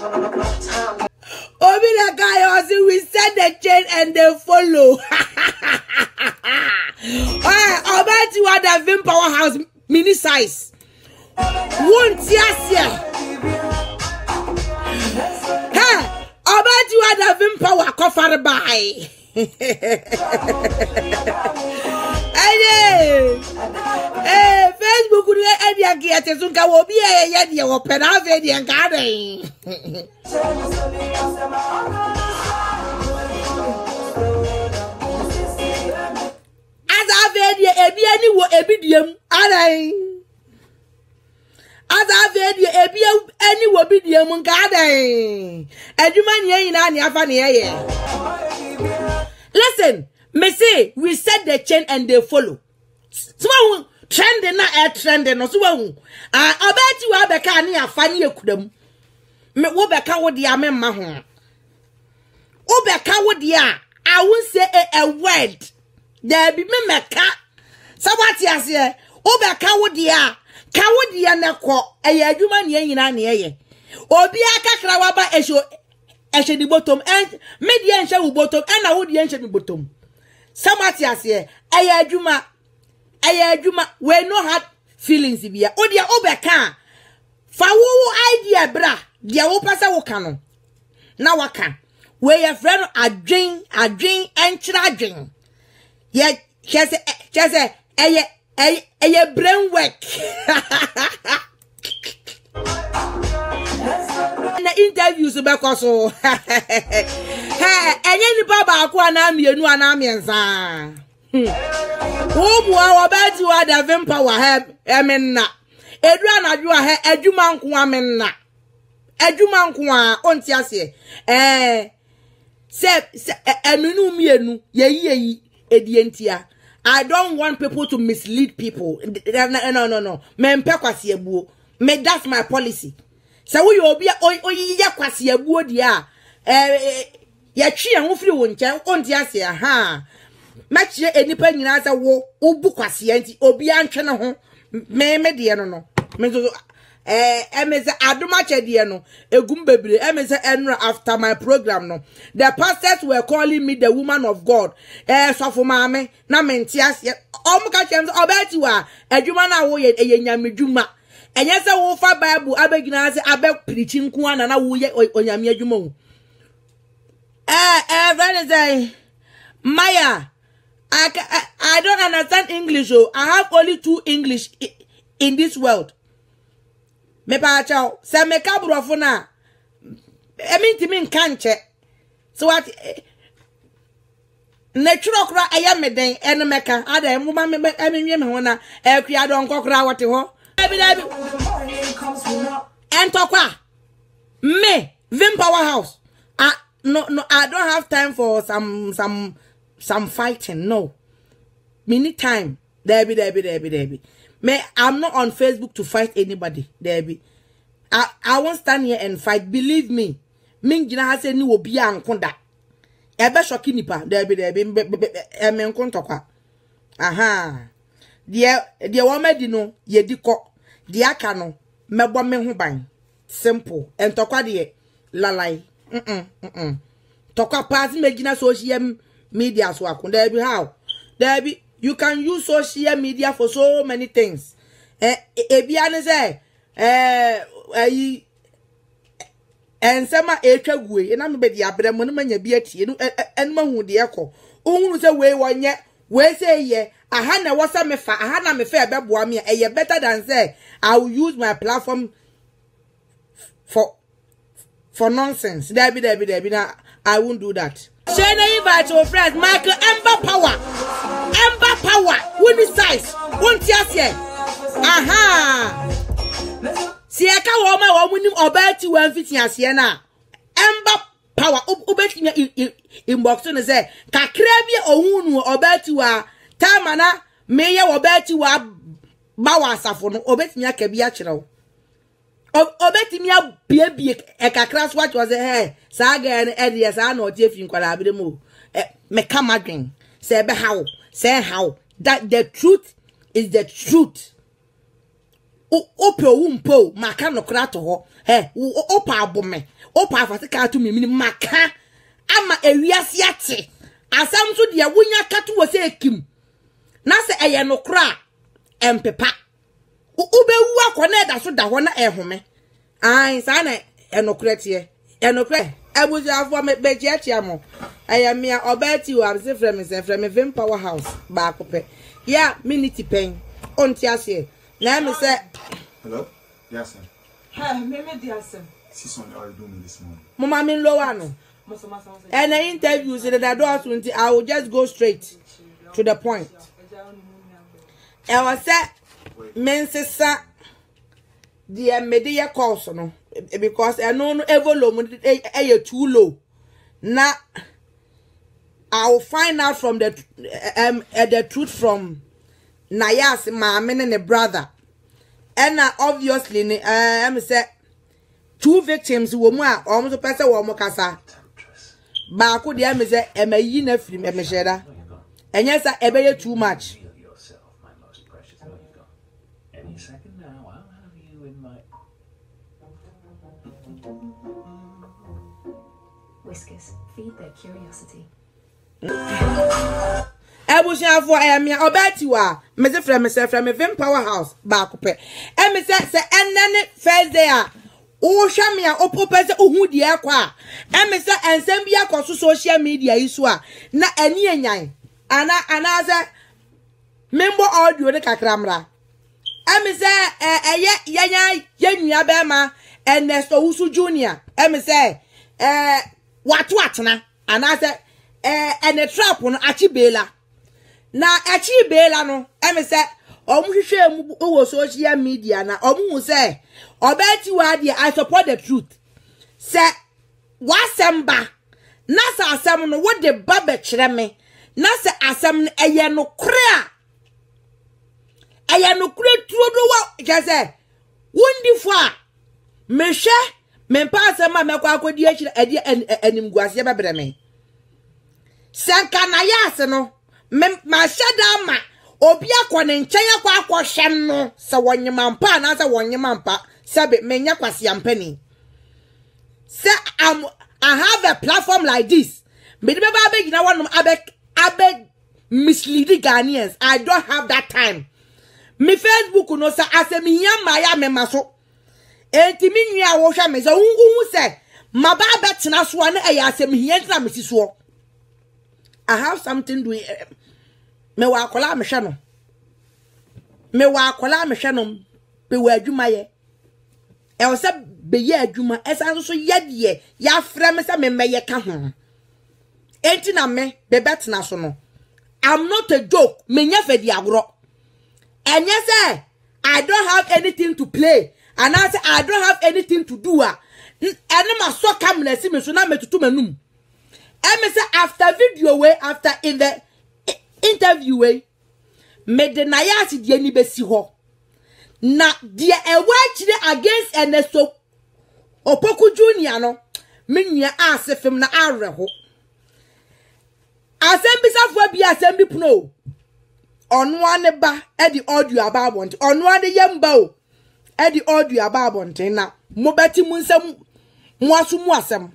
Obi the guy also we set the chain and they follow. About you at the Vim Powerhouse mini size. Won't yes, about you at the Vim Power cover by. Hey, Facebook would get a Zunga will be a yadi or Penavedi and garden. As I've had any obidium, as I've had any obidium garden. And you man ye in any afany. Listen, me say we set the chain and they follow. So trending na trending no so wu. Obeti wa beka ni afani ekudam. Me wo beka wo dia me ma ho. Wo beka wo dia, I won't say a word. There be me meka. Sabati ase. Wo beka wo dia, ka wo dia na ko eye adwuma ne nyina ne eye. Obi akakra wa ba ehye di bottom and media ehye wo bottom and na wo dia ehye di bottom. Sabati ase eye adwuma we no had feelings bia o dia obeka fa wo idea bra dia wo pasa wo kanu na waka we your friend adwen enchira adwen ye chese eye brain work na interviews be koso enye ni baba akwa na mienu ana miensa Obuwa obeti wa da Vim Power emenna. Edura na dwa adwuma nko amenna. Adwuma nko a onti ase. Se eminu mienu yeyi edientia. I don't want people to mislead people. No. Me mpe kwase abuo. Me that's my policy. Se wo yo obi oyiye kwase abuo dia ya twi ho firi wo nche onti ase aha. Matchie enipa nyina za wo ubu kwase anti obi antwe ne ho me de no me so emeze adumache de no egum bebre emeze enra after my program no the pastors were calling me the woman of God sofo maame na menti ase omuka chem obeti wa adwuma na wo ye nyamedwuma enye se wo fa bible abegina ase abe preach nko ana na wo ye onyame adwuma hu very say Maya I don't understand English. Oh, I have only 2 English in this world. Me pa chao. Se me kabro funa. To me kanche. So what? Natural kra aya me den eno meka. Ada mu ma me me hona. Kria don kokra wate ho. Dabi. Entokwa. Me Vim Powerhouse. No, I don't have time for some fighting. No. Many time. Debbie. I'm not on Facebook to fight anybody. Debbie. I won't stand here and fight. Believe me. Ming jina hase ni wobi ankonda. Ebe shoki nipa. Debbie. Eme nkonto kwa. Aha. Die wame di no. Ye di ko. Die aka no. Mebo me ho ban. Simple. Entokwa die. Lalai. Tokwa pass me jina social media so akon. Debbie how? Debbie. You can use social media for so many things. Ebiane say ensema etwagwe ena me be dia bremo no manya bi atie no enma hu de ekọ ohunu say we wonye we say ye aha na wosa me fa aha na me fa ebeboa me eye better than say I will use my platform for nonsense. Debbie na I won't do that. Share na invite your friends Michael Ember Power win size won tiase aha si eka wo ma wo munim obati wan fiti ase na Ember Power obati nya inbox no say kakra bi ohunu obati wa tamana meye obati wa bawa asafo no obati nya ka bi a kire wo obati nya bie kakra so what was say saga na ede sa na otie fi nkwala abiremu me kamadwen say be how that the truth is the truth. ope wumpo maka no kra to ho opa abome opa afatika to mimi maka ama ewiase ate asam so de wonya kato wo se ekim na se eye no kra empepa ubewu akona eda so da ho na ehome ai sa na enokra tie enokra ebuziafo me bejiatia mo ayamia obeti wa se frem Vim Powerhouse ba kope ya minute pen onti ase na me say hello yes sir me diasem sis on are doing this morning mama min lowa no and the interview said that I will just go straight to the point. I was said men sesa the media course no because I know evolo too low. Now I will find out from the truth from Nayas mama and the brother. And obviously I'm say 2 victims who were almost a person who kasa. Ba ko dia me say e mayi na firi me sheda enya sa e be too much any second now I'll have you in my whiskers feed their curiosity Ebusia for emia obeti wa me say from Vim Powerhouse ba ko pe e me say enene first day a o hwa me a opopese ohu die kwa me say ensem bia ko social media isu a na ani enyan ana say member audio ne kakramra me say eye yanua be ma Ernesto Usu Junior me say watu atena ana say ene trap no achibela na achibela no me say omuhwehwe mu o social media na omu say obeti wa dia I support the truth say wasemba na sa asem no wo de ba be kire me na se asem no eye no kra tuo do wa je say wundi fo a mehwe me pa asem a mekwa akodi akire ade animguase be bre me senka na yase no ma shada ma obi akone nchen akwa hwe no se wonyemampa na se wonyemampa sabe menya kwase ampani say I have a platform like this me de baba be gina wonom abe misleading Ghanaians. I don't have that time. Me Facebook no say asemi hia ma ya me maso enti mi nua wo hwa me say ungu say ma ba betena so na e ya asemi hia ntra me sisuo. I have something do me wa akola me hwe no me wa akola me hwe no be wa adwuma ye e wo say be ye adwuma esa so ye de ya fra me say me meye ka ho enti na me be betena so no. I'm not a joke. Me nyefe di agro. And yes, I don't have anything to play. And I say I don't have anything to do. And I so come and see me so na me tutu menum. And me say after video way, after in the interview way, me deny asi di ni besi ho. Na di e wa against Ernesto Opoku Junior no. Me nya asefem na areho. Assembly safwa bi assembly pno onu ane ba e di audio ababonte onu ane yemba o e di audio ababonte na mo beti mu nsam mo asu mu asem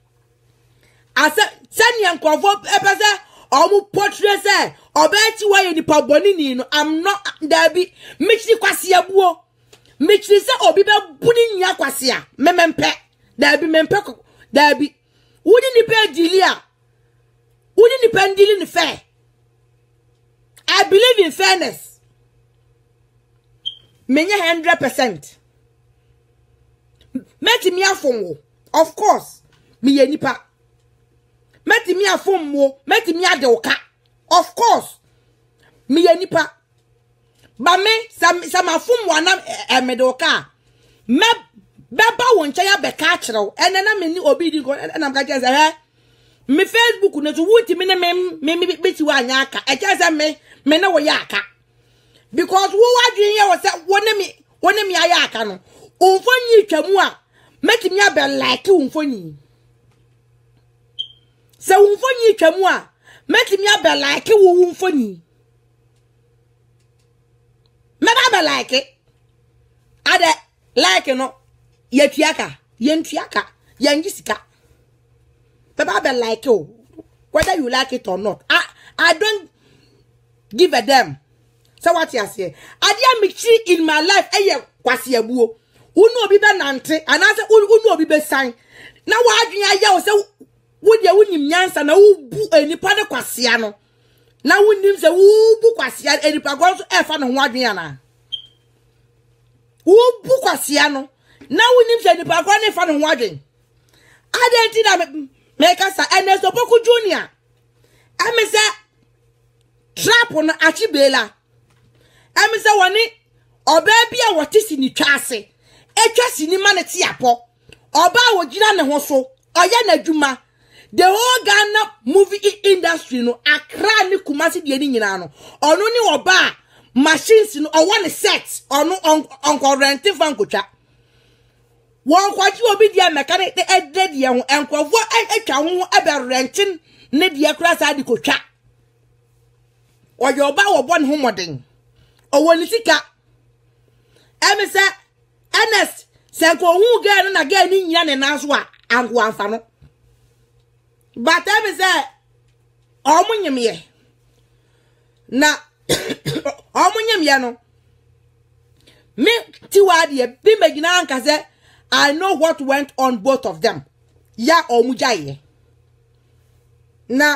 ase senior nkofo epese omu portray say obeti wa ye nipa boni ni no am not dabi michi kwase abuo michi se obi be buni nya kwase a memempe dabi mempe dabi wudi nipa dilia wouldn't depend in fair. I believe in fairness. Many 100%. Meti mi afon of course. Mi ye nipa. Meti mi afon wo. Meti mi adeoka. Of course. Mi ye nipa. Ba me sam afon wana medoka. Me beba woncha ya beka kire. Enena me ni obi di ko enam ka kese me Facebook no to wuti me me beti wa anya aka e kese me na wo ya aka because wo wadwen ye wo se wone me aya aka no umfonyi twamu a metimi abe like umfonyi se umfonyi twamu a metimi abe like wo umfonyi me ba be like ade like no yetuaka yentuaka yangisika baba be like you whether you like it or not. I don't give a damn. So what you say? Adia mixi in my life kwasi abuo. Unu obi be nante and I say unu obi be sign. Na wa adwenya ya o say wo de wunim nyansa na wo bu enipa de kwase ano. Na wunim say wo bu kwase enipa go so e fa no ho adwenya na. Wo bu kwase ano. Na wunim say enipa go ne fa no ho adwen. Adenti na make us Ernest Opoku Junior. I say trap on achibela. I say wani obebia wotisi ni twase. Etwase ni maneti apo. Oba wo gina ne ho so. Oya na dwuma. The whole Ghana movie industry no Accra ni Kumasi de ni nyina no. Ono ni oba machines no o one set ono on rent fan kotwa. Won kwaji obi dia mechanic de edred ye ho enkwofo atwa ho ebe renting ne de kura sa di kotwa. Oyo oba wo bon ho modern. Owo ni sika. Emi se Ernest se ko hu ga na ga ni nyina ne naso a anko anfa no. But emi se omunyemye. Na omunyemye no. Me tiwa de bi magina anka se I know what went on both of them. Ya omujaye. Na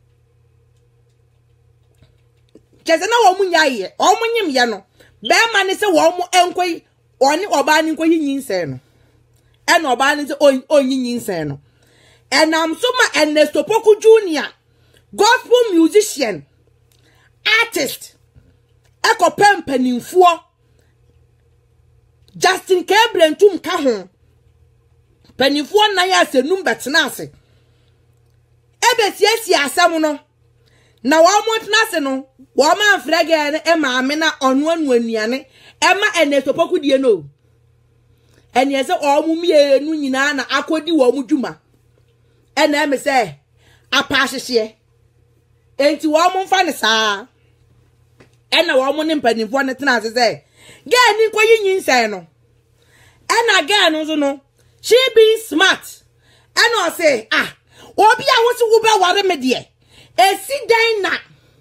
keze na omunyaye, omunyemye no. Be ma ne se wo mu enkoyi oni oba ni nkoyi nyinse no. E na oba ni se onyi nyinse no. Enam so ma Ernest Opoku Junior, gospel musician, artist, eko pempanimfuo. Justin Kebrentum ka ho. Panimfuo na ya senum betena ase. Ebe siesie asam no. Na wo mo tena ase no, wo ma mfrege ne e maame na onu anuane e ma Ernest Opoku die no. Ene se o mu mienu nyina na akodi wo mu dwuma. Ene eme se apa hyehye. Enti wo mo mfa ne saa. Ene wo mo ne mpanimfuo ne tena ase se girl ni koyi nyinsen no. Ena girl no so no. She being smart. Ena say, obi a wo se wo be ware me de. Esi dan na.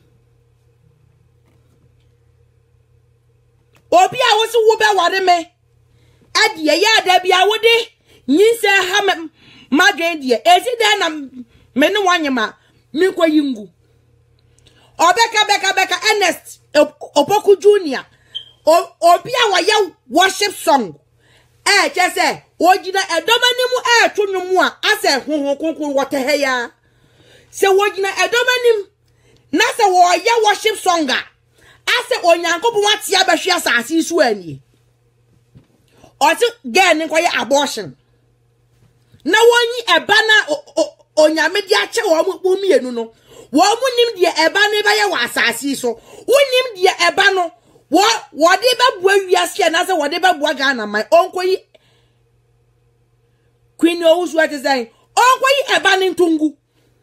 Obi a wo se wo be ware me. Adie ya da bia wo de nyinsen ha madwen de. Esi dan na me ne wanyema mi koyi ngu. Obeka Ernest Opoku Junior. Obi a waya worship song. Chese ojina edomanimu tunwumu a ase honhon wote heya. Se wojina edomanim na se woya worship song a ase onyankopon wate abehwe asase su ani. Oti girl ni koye abortion. Na wonyi eba na onyame di ache wo mu mienu no. Wo mu nim de eba ne ba ye wa asase so. Wonim de eba no. What they be wiase and as what they be Ghana my uncle Queen knows what is saying. Uncle abaning tungu.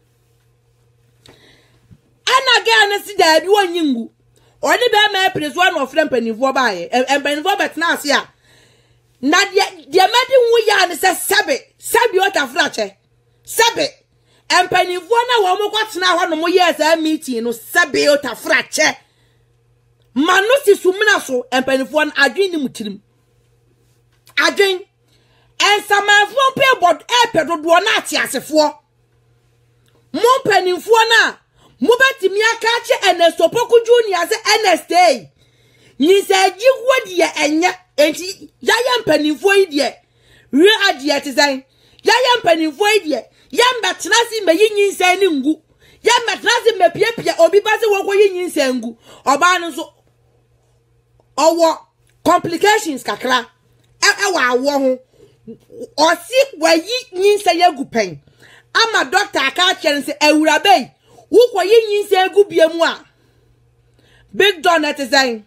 And again, see that you want yingu. Or the bear may place one of them penny for by and penny for but now, yeah. Not yet, the American we says Sabi what a flatcher. Sabi and penny for now, what's now 1 more years a meeting, no Sabi what a flatcher. Manusi sumina so empanifo an adwen ni mutirim adwen ensamafo pe bod pedodo na atiasefo mo panimfo na mo betimi aka che Ernest Opoku Junior se NSA ni se gigwo de enya enti yaya mpanimfo yi de wi ade atizan yaya mpanimfo yi de yamba tenasi meyi nyinsa ni ngu yamba tenasi mepiepie obi base wo koyi nyinsa ngu oba no so owo complications kakra ewa awo ho osi wayi nyinsa yagu pen ama doctor aka kyen se awurabe wo koyi nyinsa yagu biemu a big donut design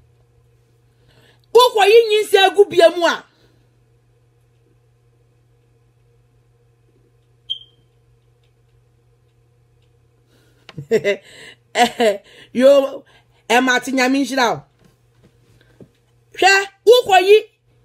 wo koyi nyinsa yagu biemu a yo Martin Yaminshira. She, who koyi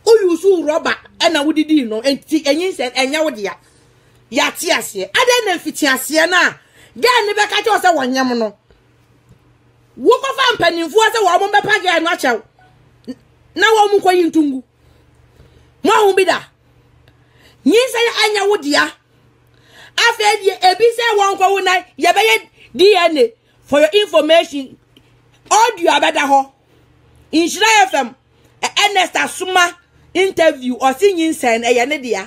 Uyusu rubber and I would no and said and yawodia. Yatiasia. I didn't fit yasia na. Get never catch us a 1 yamono. Walk of a penny for a woman by Paga and watch out. Now I'm going to Mo be da. Yes, I yawodia. I fed ye a busy one go night, Yabayet DNA for your information. Audio about the ho. In Shire FM, Ernest Asuma interview or singing sen a yanedia.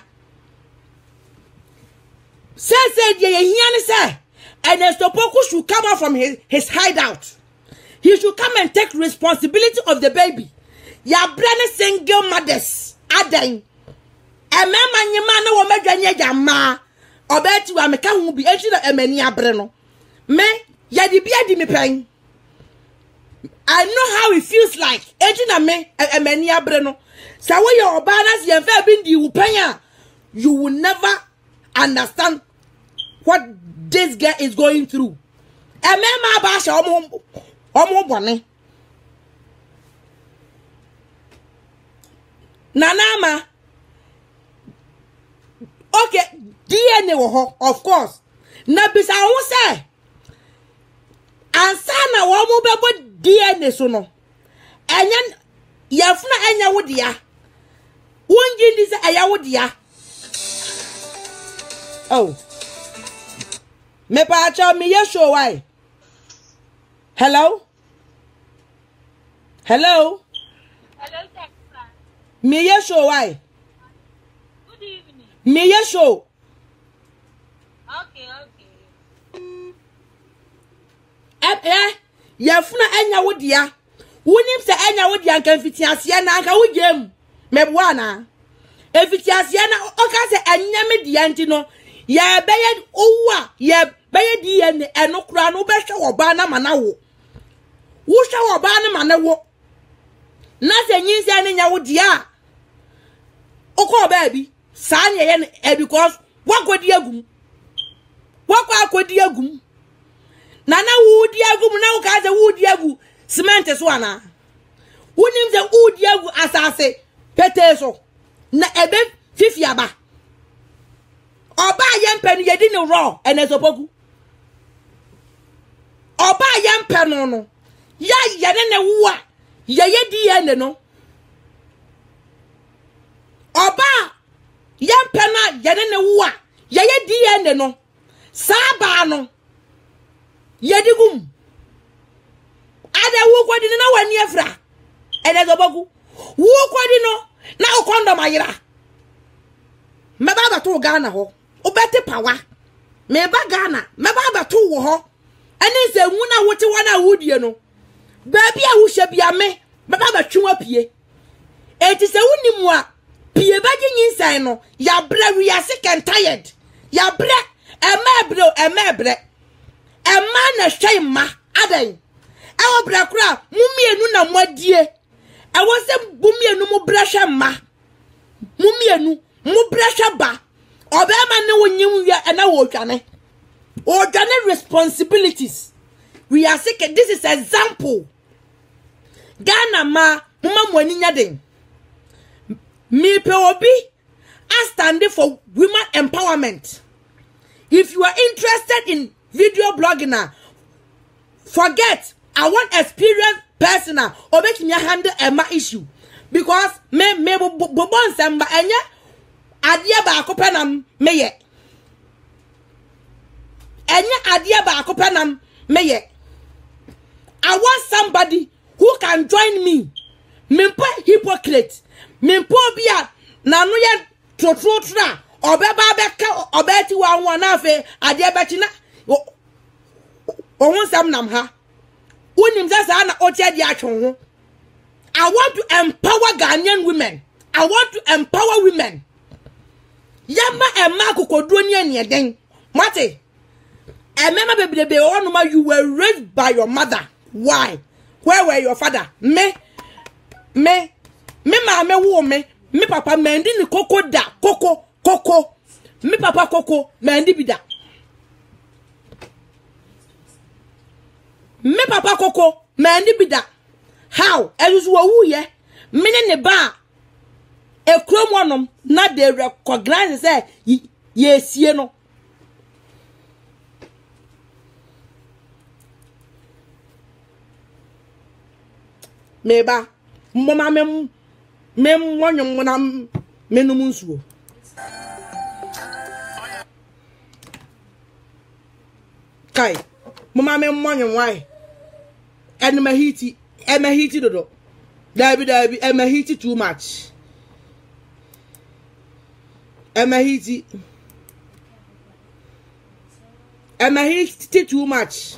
Said ye say, Ernest Opoku should come out from his hideout. He should come and take responsibility of the baby. Ya brand single mothers, Adan. A man, your man, no one ma. Or bet you are making will be entering a mania breno. Me, ya di bia di me pen. I know how it feels like. Entering a me a mania breno. So when your banners you have been the upenya, you will never understand what this girl is going through. A man ma bash omo bone. Nanama. Okay, DNA wo of course. Na bisa wo say. Ansa na wo mo bebo DNA so no. Enya yafuna enya wo dia. Wonji ndi se aya wo dia. Oh. Me pa cha me ye show why. Hello? Hello? Hello, Texas. Me ye show why? Good evening. Me ye show. Okay. Yafuna enya wo dia. Wonim se enya wo dia kan fiti ase na anka wo gem. Me boa na. E fiti ase na oka se enya me dia nti no. Ya beye owu a ya beye dia ne eno kura no be hwe oba na mana wo. Wo hwe oba na mana wo. Na se nyinse ne nya wo dia. Okọ oba bi. Sa ne ye because wakodi agum. Wakọ akodi agum. Nana wudi agu na ukaze wudi agu cement so ana wonim ze wudi agu asase pete so na ebe fifi aba oba yempe no yedi ne raw enezopogu oba yempe no ya yene ne wo a ye yedi ene no oba yempe na yene ne wo a ye yedi ene no saba no Yedigum. Ada wo kwadi na wani afra. Enezobogu. Wo kwadi no na okondo mayira. Meba ba to Ghana ho. Obete pawa. Meba Ghana, meba ba to wo ho. Ene se nwuna wote wana wudie no. Ba bia wo hye bia me, meba ba twenwa pie. Enti se wonimu a pie ba gyinsan no, ya bra we are sick and tired. Ya bra emebre. A man a shame ma adan. Our brakra, Mumienu na mwadie. I was a Bumienu mubrasha ma. Mumienu, mubrasha ba. Obama no one ya and I organic responsibilities. We are sick. This is example. Ghana ma, Muma Mwaninya den. Me peobi, I stand for women empowerment. If you are interested in video blogging now, forget I want experienced personal or make me handle my issue because me bobon samba enya adia ba akopanam meye enya adia ba akopanam meye. I want somebody who can join me. Mimpo hypocrite mimpo bia na no ye trotrotra obeba beka obeti wa na afe adia beti na won sam nam ha wonim sasa na oche di atwo ho. I want to empower Ghanaian women. I want to empower women. Yama ema kokoduo ni eden mate emema bebrebe onuma. You were raised by your mother. Why? Where were your father? Me mama wo me papa mendi ni koko da koko me papa koko mendi bida. Me papa koko mendi bida. How? Elusu wo ye. Mene ne ba. e kromonom na they recognize say yesie no meba mama mem wonyom na menum nsuo kai mama mem wonyom why enema hiti dodo dabi ema hiti too much ema hiti too much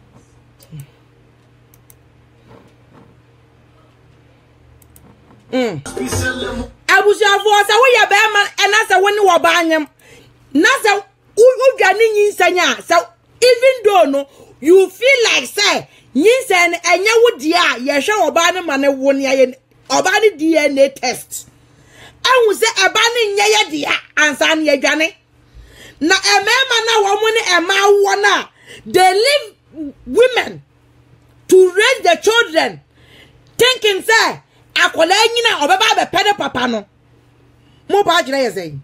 abusuafo sa wo ye be man ena sa woni wo ba anyam na sa udwane nyinsanya sa even though no you feel like say nyinsen enye wo dia ye hwe oba ne ma ne wo ne ye oba ne DNA test ehun se eba ne nye ye dia ansa ne ye dwane na emema na wo mo ne ema wo na they leave women to raise the children thinking say akola nyina obeba be pede papa no mo ba kire yesey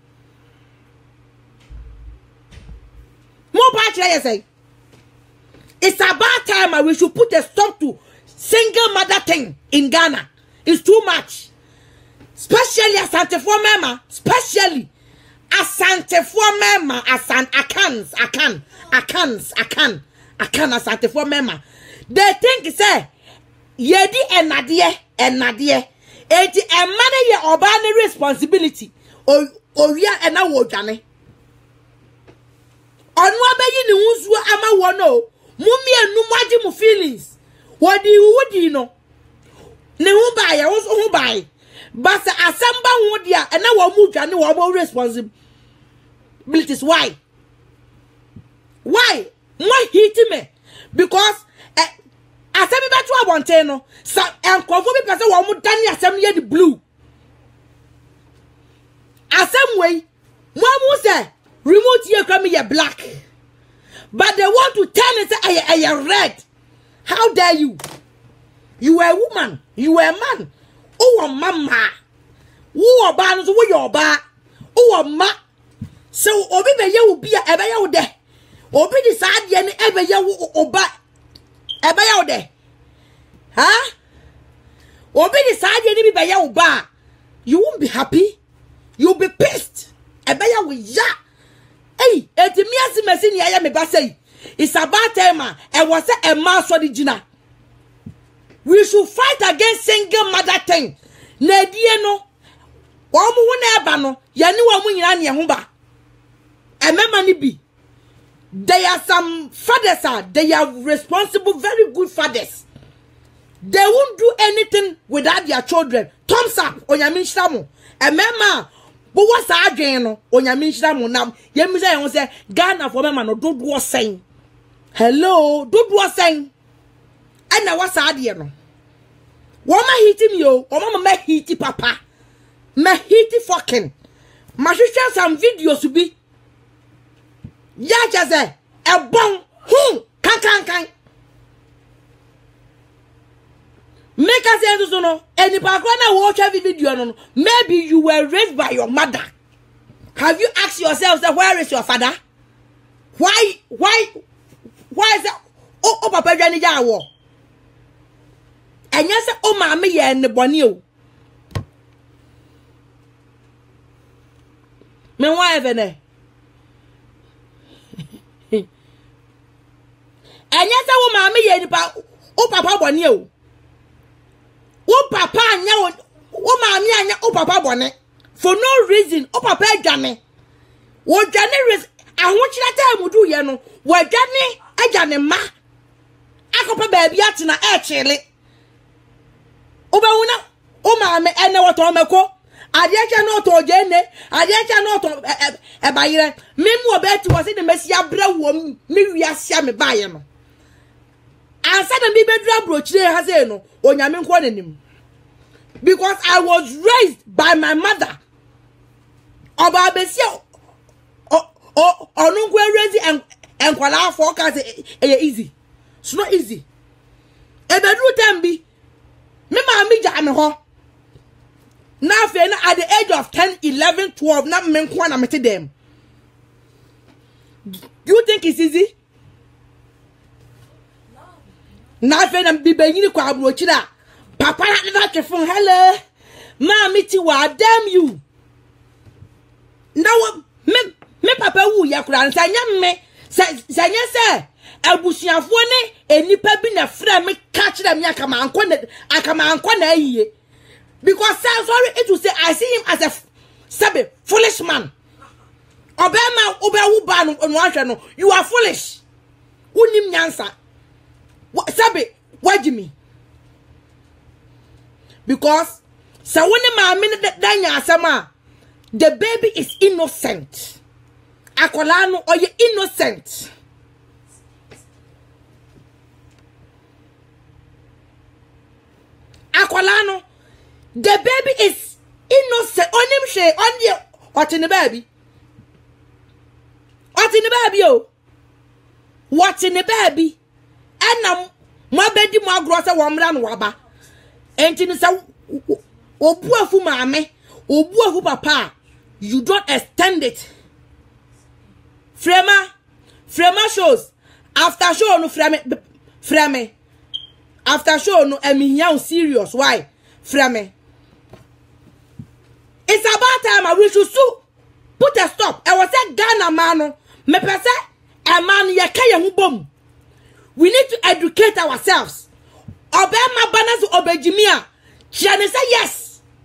it's about time we should put a stop to single mother thing in Ghana. It's too much, especially Asante for mema, especially Asante for mema, akans Asante for mema. They think say yedi enadie eti emane ye obane responsibility oria ena wo dwane onu abeyi ni hunsuo ama wo no mummi enu maji mu feelings wodi no ne hu bae wo so hu bae but asamba hu dia ena wo mu dwane wo mo responsibilities why hit me because asemi betu abonte no sa enkofo bi pese wo mu dane asem ye the blue asem way mo mu say remote ye come ye black but they want to turn it say red. How dare you? You are a woman, you are a man. Oh mama, who oba no so wo your oba oh ma so obi be ye obi a ebe ye wo de obi di saa de ne ebe ye wo oba ebe ye wo de huh? Obi di saa de ne bi be ye wo ba you won't be happy, you'll be pissed ebe ye wo ya. Hey, eti miasi mesini aya me ba say it's about time e was a man so the gina. We should fight against single mother thing. Na die no wo mu hu na eba no ye ni wo mu nyina ne ho ba emema ni bi. They are some fathers they are responsible, very good fathers. They won't do anything without their children. Thumbs up onyame nhyiramu emema but what's again no onyame nhyiramu nam ye mi say won say Ghana for mema no dodo sen hello dodo sen ana what's ade no woma hit me o woma ma hit papa ma hit fucking ma share some videos to be ya jaze e bon kan make us say so no any background na watch every video no maybe you were raised by your mother. Have you asked yourself that where is your father? Why is that oh papa dwani ja wo enya se o ma me ye ne bone o me wa evene enya se o ma me ye ni pa o papa bone o o papa anya o ma me anya o papa bone for no reason o papa adwane wo dwane ahonkyira ta mudu ye no wo adwane adwane ma akopa ba bia tena e chele obewuna o ma me ene woto meko adeja no to jene adeja no to e bayire memu obeti wo se de mesi abra wo me wiase me baye no ansa da bi bedura brochire ha se no onyame nko nanim because I was raised by my mother oba besia onunko raise enkwala forecast easy. It's not easy. E bedru tembi me ma mi ja me ho Now, at the age of 10, 11, 12, now men kwana mete them. You think it's easy? Now, I'm be beginning to approach that. Papa, not your phone. Hello, Mammy, damn you. Now, me papa wu ya kura nsanya me sanya se abusuafo ne enipa bi na fra me catch them ya kama anko na ayiye because sorry it will say I see him as a sabe foolish man obema obewu ba no anhwe no you are foolish unim nyansa sabe wajimi because sa woni ma me danya asama the baby is innocent. Akolano or you innocent. Akolano, the baby is innocent. On him she on you. What in the baby? What in the baby? Oh, what in the baby? And my baby, my grocer, wamran waba. And in the obuafu mame, obuafu papa. You don't extend it. Frema shows. After show no frame. After show no eminya serious. Why? Frame. It's about time we should put a stop. I was say Ghana mano. Me pese a man yakaya hubom. We need to educate ourselves. Obema banas obejimia. Chiane say yes.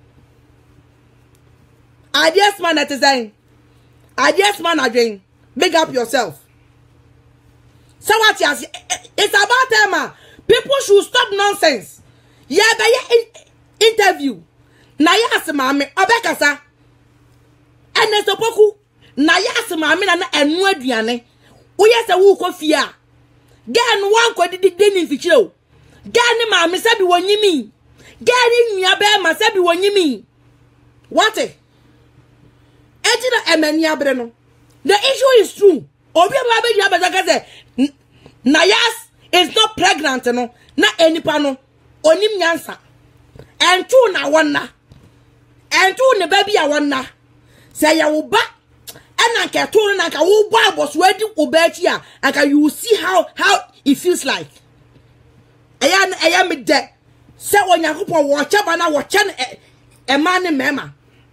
Ideas man that is saying. Ideas man again. Big up yourself. So what you say? It's about time. People should stop nonsense. Yeah, but interview. Na yas mami obekasa. Ene sopoku. Na yas mami na enu aduane. Uye se wu kofia. Gan wan ko didi deni fichiro. Gan mami se bi wonyimi. Gan nua be ma se bi wonyimi. What? Ejina emani abre no. The issue is true. Obi ababe ya bazaka say Nayas is not pregnant no. Na enipa no onim nyansa. Entu na wonna. Entu ne baby a wonna. Say ya wo ba ena nke to na nka wo bo aboso adi obachi a anka you see how it feels like. Eya me de. Say onyankopon wo chaba na wo che e man ne mema.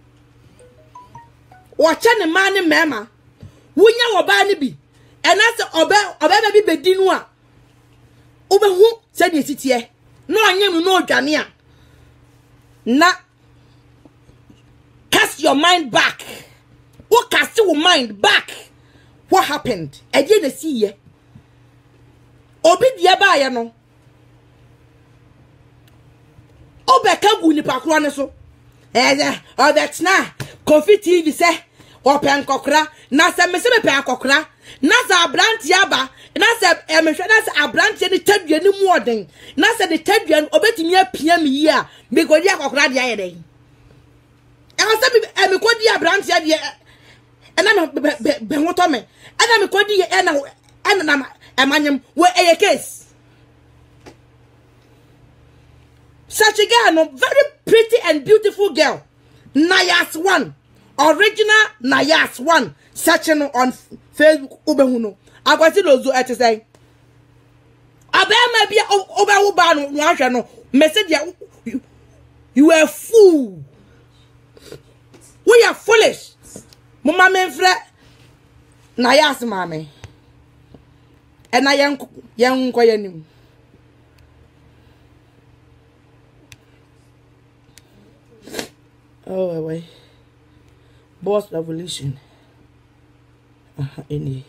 Watch any man in mema. Wunya wabani bi. And that's obe baby bedinua. Ube who said you sit here. No anyem no Jania. Na cast your mind back. What cast your mind back? What happened? I didn't see ye. Obi diaba ya no. Obe kagu ni pakwane so. Oh that's na. Coffee TV say open kokra na se me se me pen kokra na sa branch yaba na se me hwe na se abranch ni tadua ni mu oden na se de tadua obetimi apia me yi a me godi akokra de ayede e se me kodi abranch ya de e na be hoto me e na me kodi e na emanyem we eye case such a girl no very pretty and beautiful girl Nayas one. Original Nayas one. Searching on Facebook Ubehuno. I got to lozo at say. Abema be Oba no message you are fool. We are foolish. Mama menfre Nayas mame. And I young koyanim. Oh, wait. Boss revolution. Any.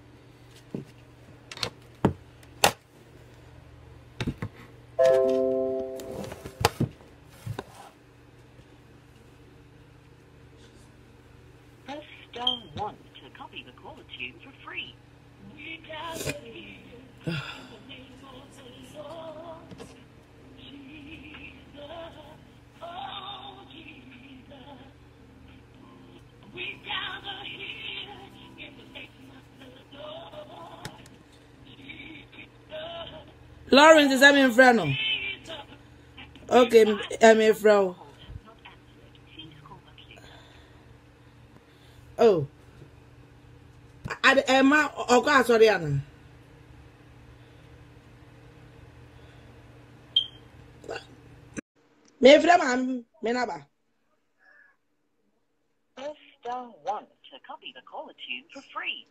Press *1 to copy the call tune for free. Lawrence is having friend. Okay, I'm a friend. Ad Emma Oka Soriana. Me frama menaba. Press star 1 to copy the caller tune for free.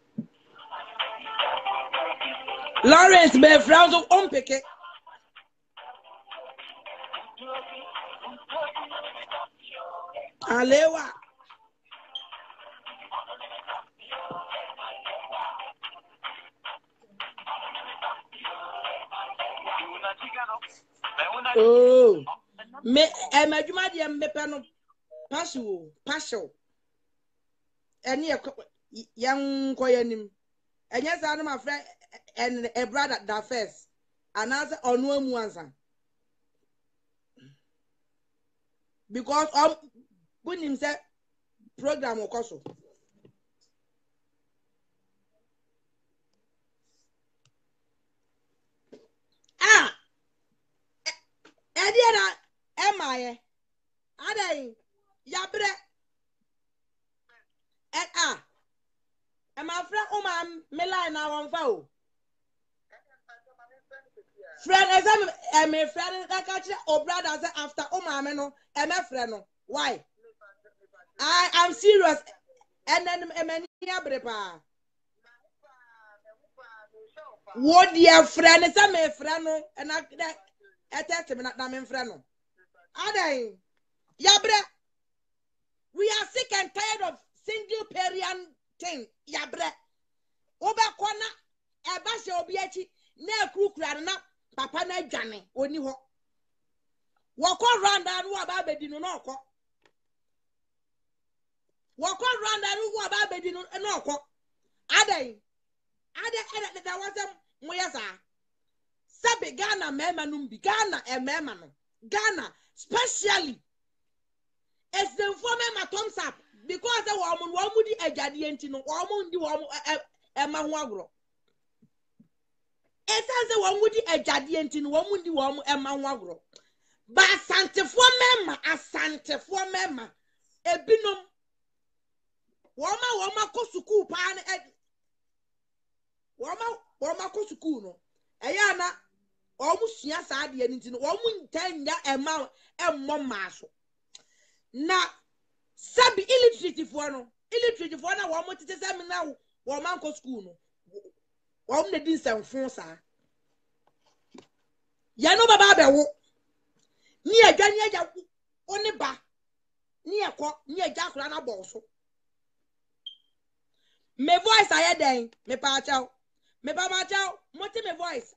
Lawrence me frama so ompeke. Alewa. Oh, me adwuma de me pe no partial. Eni yan koyanim. Enya sa no my friend and a brother that first. Another onu amu ansa. Because bunim say program okoso. Ah, Ediana emaye. Adai yabre and my friend me line na won fa o. Friend as me friend that catch o brother say after me no e me friend no. Why? I am serious. And then many abre pa. What dear friend is a me friend no and I test me na me friend no. Adai yabre. We are sick and tired of single parent thing. Yabre. Oba kwana eba she obi achi na ekrukura na papa na adwane oni ho. Woko randa no aba bedi no na okọ. Woko randa no aba bedi no na okọ. Adai that was moyasa. Sabe Ghana mema numbi Ghana mema no. Ghana specially it's the former my thumbs up because the woman di ejadi enti no woman di woman ema ho agro. It says the woman di ejadi enti no woman di woman ema ho agro. Ba asante for mema ebinom woma ko school pa na woma ko school no eya na omusua sa de enti no womuntanya ema emmo maaso. Na sabi illiterate for na womo tete se me na wo man ko school no wo na din sanfon sa ya no baba bewo ni adwane agya oni ba ni ekọ ni agya akura na boso me voice aye den me pa chao me baba chao moti me voice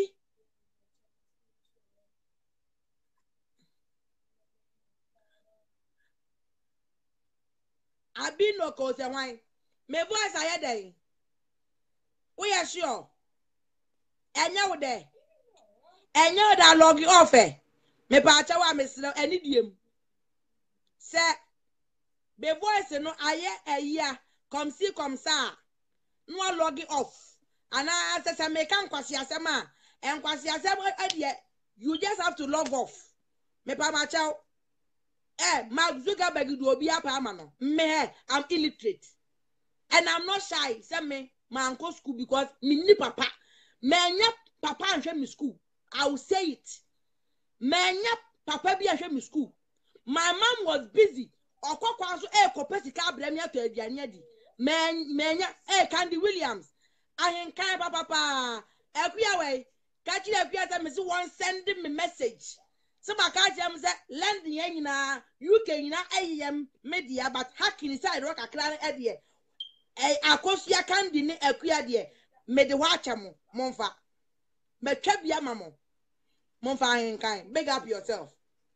abi no ko se wan me voice aye den we are sure enya wo de log off me pa cha wa me sele eni diem se be voice no aye eya come see come sa no log off ana se me kan kwasi asem a enkwasi asem adie you just have to log off me pa ma cha Mark Zuckerberg do obi apa ama no me I'm illiterate and I'm not shy say me my uncle school because me ni papa me nya papa anhwe me school I will say it me nya papa bi anhwe me school my mom was busy okokwa so kopesika abrami ato aduane adi me nya Candy Williams ahenkan papa akuya we ka chi akuya say me see one sending me message. So my catch say lend the nyina UK nyina ayem media but hacking inside rock akran e de akosua Candy ne akuya de me de wacha mo monfa me twa bia mamo monfa ahenkan big up yourself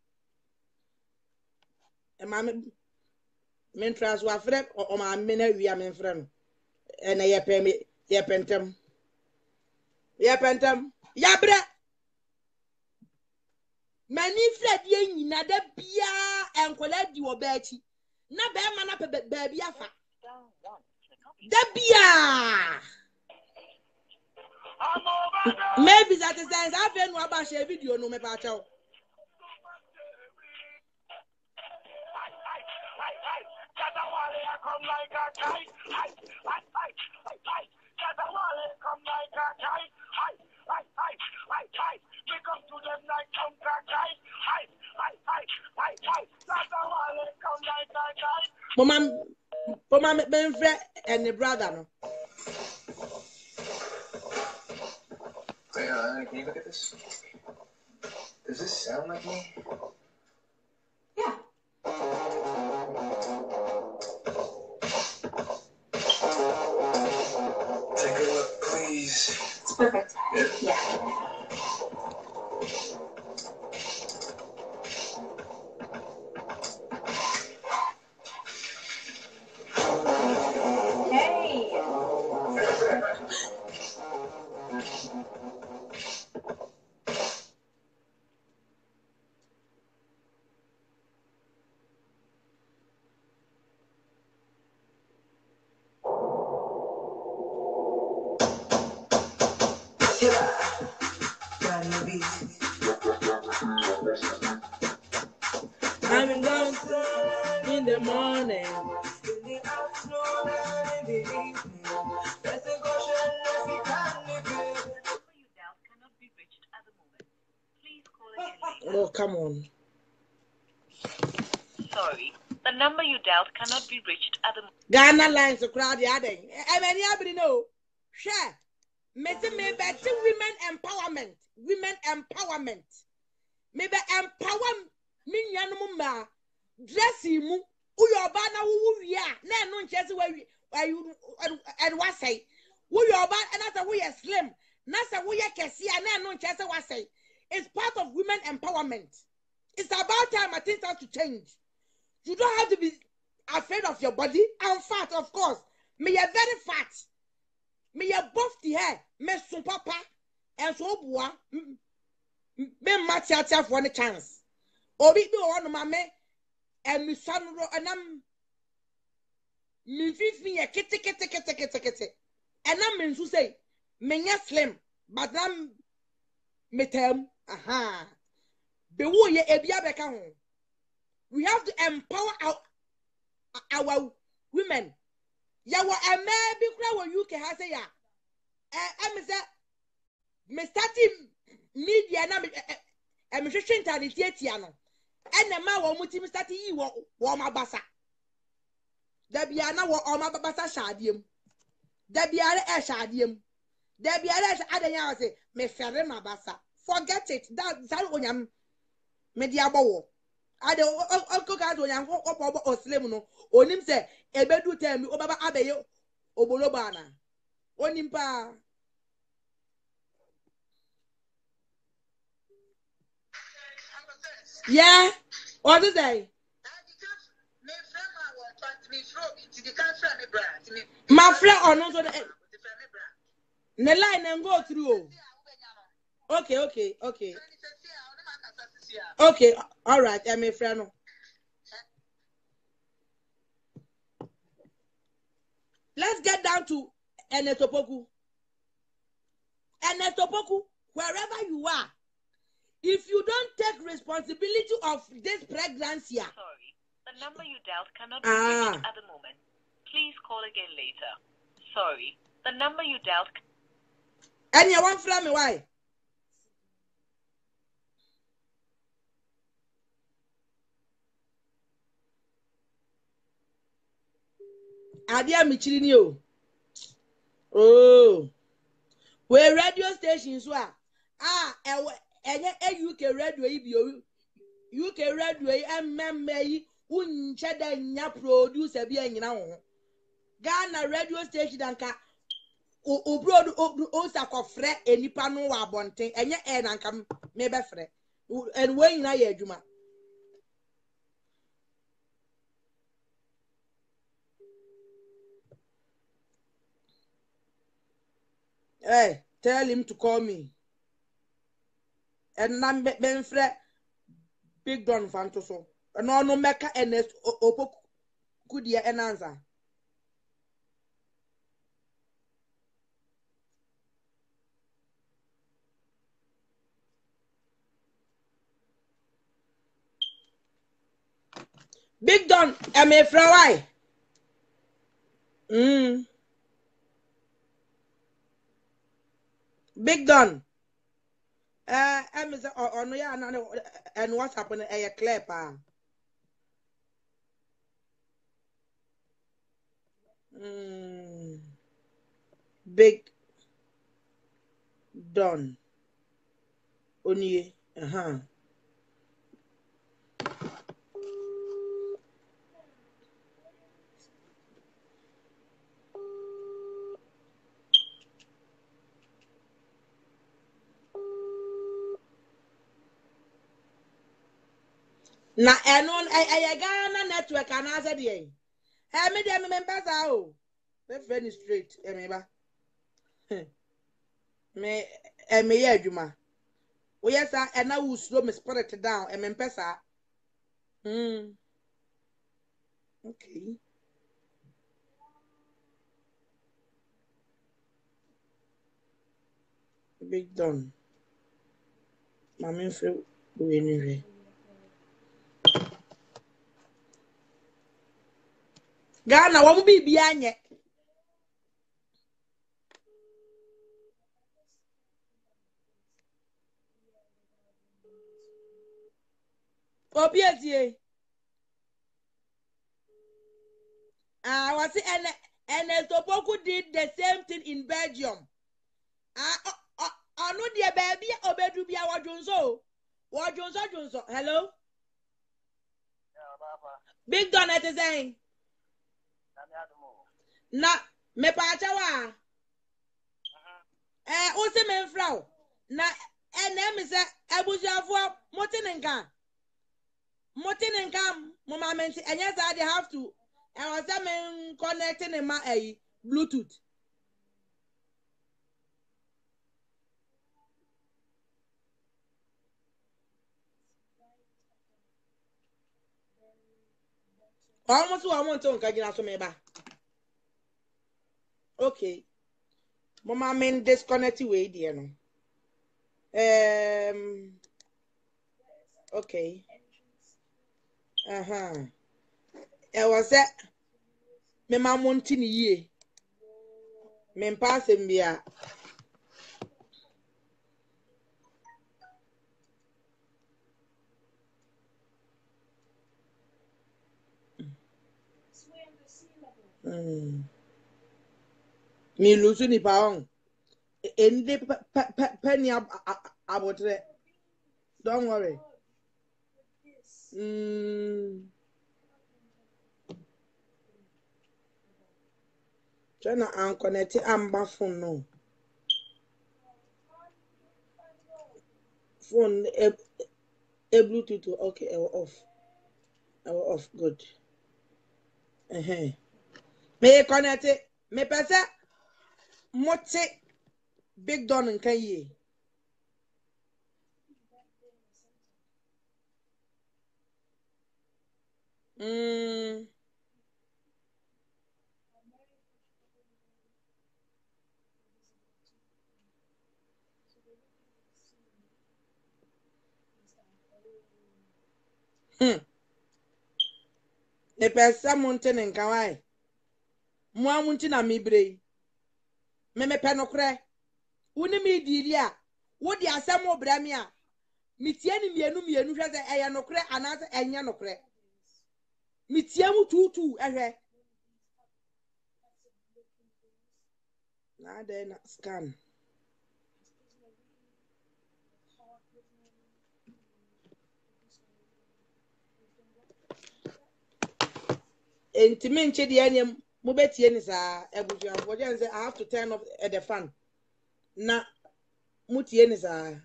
e ma men trans wa frem o ma me na wi am frem e na ye pentem ya bre mani fled ye nyina da bia enkola di wo ba chi na be ma na ba bia fa da bia maybe that is sense I no aba share video no me pa cha o Mama, Ben Fred and the brother. No. Wait, can you look at this? Does this sound like me? Yeah. Take a look, please. It's perfect. Yeah. Hey. I've been going in the morning. You dialed cannot be reached at the moment. Please call again later. Oh, come on. Sorry, the number you dialed cannot be reached at the moment. Ghana lines to crowd the other. I mean, you know. Share. Maybe women empowerment. Women empowerment. Maybe empower me yanuma. Dress you. Uyo bana who ya. Na no chese where you and what say. Uyo bana and that's we are slim. Nasa we are kesia na no chese what say. It's part of women empowerment. It's about time things start to change. You don't have to be afraid of your body. I'm fat, of course. Me are very fat. Me are buff the hair. Me so papa. And so boy. Me matcha for any chance. Obi do one mame. And me son and me fifi a kitty. And I'm mean to say, me slim, but I'm me term. Aha. Be wo ye ebia beka ho. We have to empower our women. Ya wa eme bi kura wo UK ha say ya. Me say me starting media na me hwehwe internet etia no. Ene ma wo muti me start yi wo mabasa. Da bia na wo mabasa shaadiem. Da bia re shaadiem. Da bia re adanya wo say me fere mabasa. Forget it. That onyam me dia bawo. Ade onko ka do onyam opo oslim no. Onim se ebedu time obaba abeye oboloba na. Onim pa. Yeah. What is that? My friend or no so the line and go through. Okay. Okay, all right, I'm a friend. Let's get down to Enetopoku. Enetopoku, wherever you are, if you don't take responsibility of this pregnancy. Sorry, the number you dialed cannot be reached at the moment. Please call again later. Sorry, the number you dialed. And you want from me, why? Adia Michilini. Oh, where radio stations were. UK radio, UK radio, MMA, uncheda nya producer be any now. Ghana radio station anka o sakofre enipa no wa bonten enye na nka me be frɛ and when na ye adwuma. Hey, tell him to call me. And nam ben frɛ Big Don Fantoso. No meka ns opoku dia enanza. Big Don, am a fry. Big Don. I'm on ya and what's happening a clear pa. Big Don. Onye. Na enon Ghana network and answer the me dem members o. My friend is straight. Me ba. Me ye adwuma. O yes sir, and na wo slow me spirit down. Me mpesa. Okay. Big Don. Mama feel we anyway. Ghana wo bibi anye. Obietie. Was it and Topoku did the same thing in Belgium. I know dear baby Obedubia Wajonzo. Hello? Big Don at the saying. Na me pachawa. Ose men frau. Na me say Ebujafo Motinenka. Mama menti and yes I have to. And was a man connecting in my Bluetooth. Almost 1 month on Kajina Someba. Okay. Mama men disconnect way dear. Okay. It was that me ma montini ye. Me pass him bia. Me lose ni paong. Ende penny about it. Don't worry. China I'm connected. I'm back phone no. Phone a Bluetooth. Okay, I will off. Good. Me connect it. Me pesa mote Big Don and can ye. Me pesa mountain and kawai. Mwa munti na mi brei. Me penokre. Uni mi diria. Wodi asem obra mi a. Mi tie ni mienu hwe se eya nokre anase enya nokre. Mi tie mu tutu ehwe. Na de na scan. Entimen che de anya mo betie ni sa ebujuafo je say I have to turn off the fan. Na mutie ni sa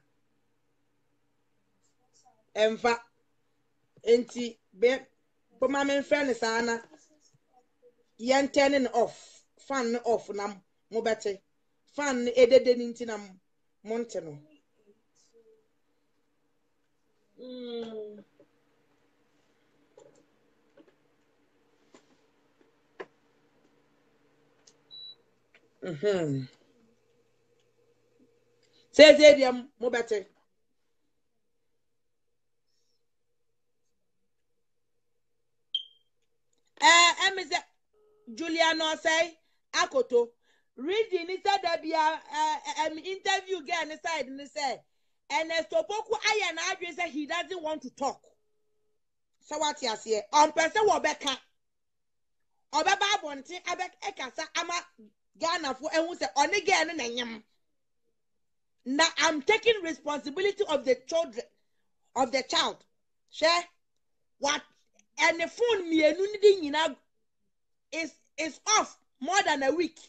emfa enti be ma men friend sa na yen turning off fan off na mo bete fan edede ni nti na monte no say dem mo bete Emize Juliano say akoto reading ni said there be interview girl on the side and say and Topoku aya na adwe say he doesn't want to talk. So what you say? On person wo beka. Obaba bonti abek ekasa ama Ghana for ehun say oni girl no nanyam. Now I'm taking responsibility of the children of the child. Share what and the phone me enu is off more than a week.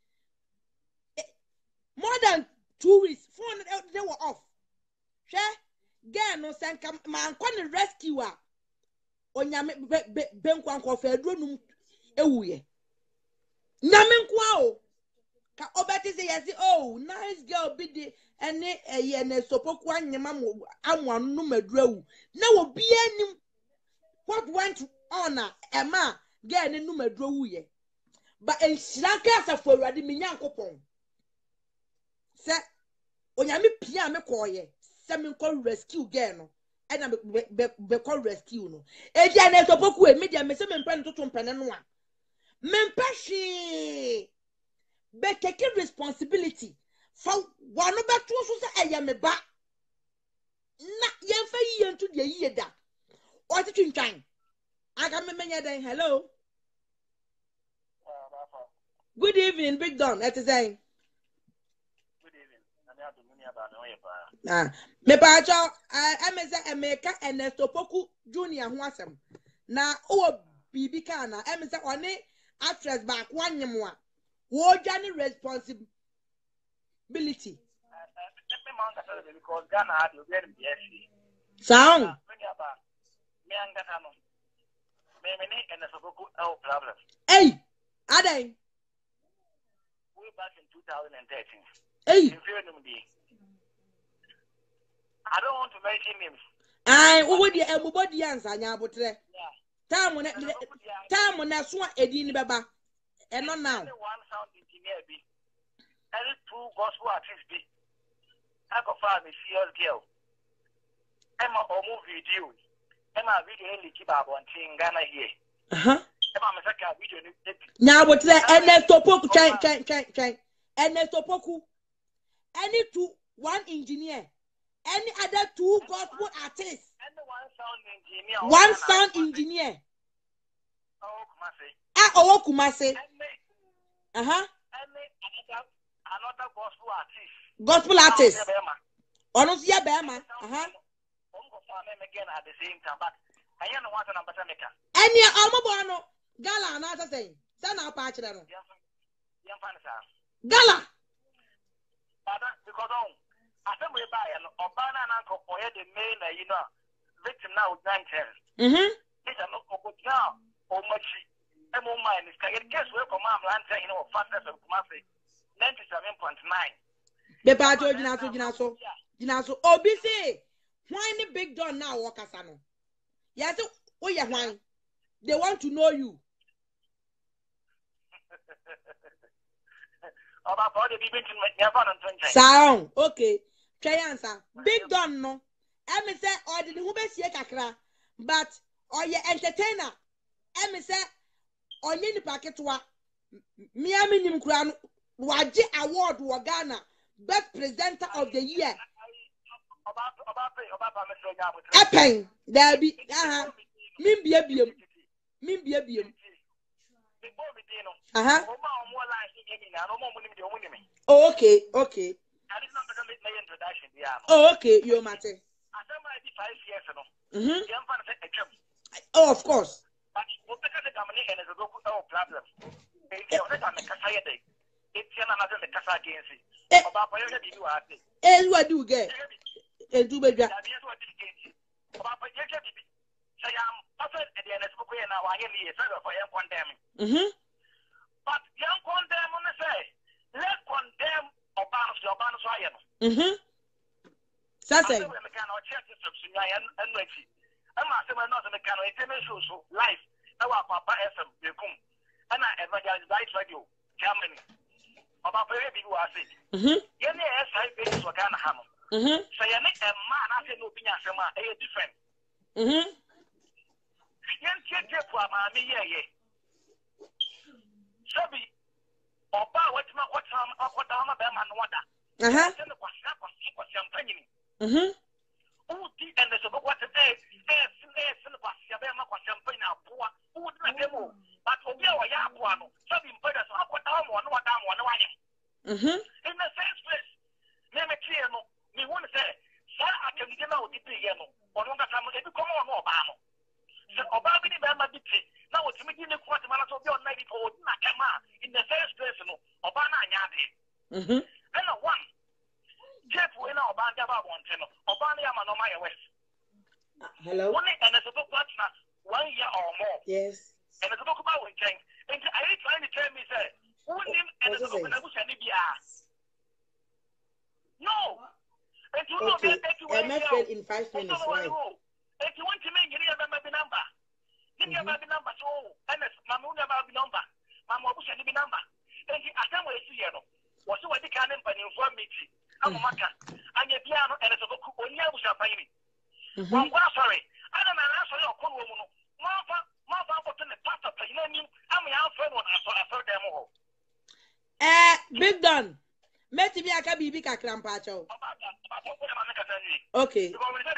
More than 2 weeks. Phone they were off. Share girl no send come man kon rescue her. Onyame benkwan ko fa adronum ewuye. Nyame nkwa o. Ka obeti say yes oh nice girl be the ene eye na sopoku anyema amwanu no madurawu. Na obi anim what went on ema girl ne no madurawu ye. But enshiraka asafo awurade menyankopon. Se onyame pia me koye se me ko rescue girl no. Ena be call rescue no edia na sopoku e media me se me mpa ntoto mpene no a me mpa hwe be take responsibility for one beto so se eye me ba na yemfa yiye ntu de yiye da o ti twintwan aga me menya den hello good evening Big Don et saying me pa cho emeze Emeka Ernesto Poku Junior ho asem na o bibi ka na emeze one actress back wanyem a wo dwane responsibility because Ghana had to get sound problem. Hey aday Way back in 2013. Hey I don't want to mention names. wo di emubodi ansa nya abotre time na so edi ni beba eno now One sound engineer be and two gospel artists be I go find a serious girl. Emma omu video. Emma video ni kiba bontin Ghana here. Emma mesaka video ni nya abotre Ernesto Poku chen Ernesto Poku any two one engineer any other two gospel artists and one sound engineer. One sound engineer. Oh, Kumasi. Oh, Kumasi. Another gospel artist. Gospel artist. Honestly, Bema. Again at the same time, but I don't want to number maker. Any Omobono Gala, another thing. Sana patch. Gala. Because I think we buy an Obana and Uncle for the main, victim now with 910. It's a local now, or much. I'm on mine. It's guess where come on, Lanta, fastest of Kumasi 97.9. The Bajo Jinaso, OBC. Why the Big Don now, Wakasano? Yes, oh, yeah, why? They want to know you. Sound, okay. Try answer. Big Don no. I say or the who be kakra, but or your entertainer. I say on any packet wa Miami nim kura waji award wa Ghana best presenter of the year. Epen there be min bia Oh, okay. Oh, okay, you matter. Oh, of course. What do you get? Do better. But young condemn on the say, let condemn Obama so I am. Sasa. I'm not check this and ready. I'm not saying not the kind of international life. Our Papa FM, you come. And I evangelize right radio, Germany. About very big was it. Yes, I think it's what can happen. So you make a man, I said, no opinion, a different. Young kid, for mammy, yeah. Sabi oba what time be man wada se no kwasa champagne uti and so what today se no kwasa be ma kwasa champagne apoa uti na demo but obi a ya In the first place, name it clear no. Me want to say, sir, I can get out the piano. Or don't have to come on Obama. So Obama didn't have my ditty. Now it's me in the quarter minute of your 94 Nakama in the first place. No, Obama Yadi. And one. Jeff Winner Obama one channel. Obama Yamanoma West. Hello. One and as a book partner 1 year or more. Yes. And as a book about weekend. And I ain't trying to tell me, sir, who him and as a book and I wish I need no. And you know Okay. that MFL in 5 minutes. Why? If you want to make it a baby number, give me a baby number. So, and it's Mamuna baby number. Mamma Bush and the number. And I can't wait to hear. Was what the cannon for me. I'm a maca. And your piano and it's a book on your champagne. One sorry. I don't know. Answer your call. Martha, what's in the past of the name? I'm your friend when I saw them all. Big Don. Meti bi aka bibi kakra mpacho. Okay.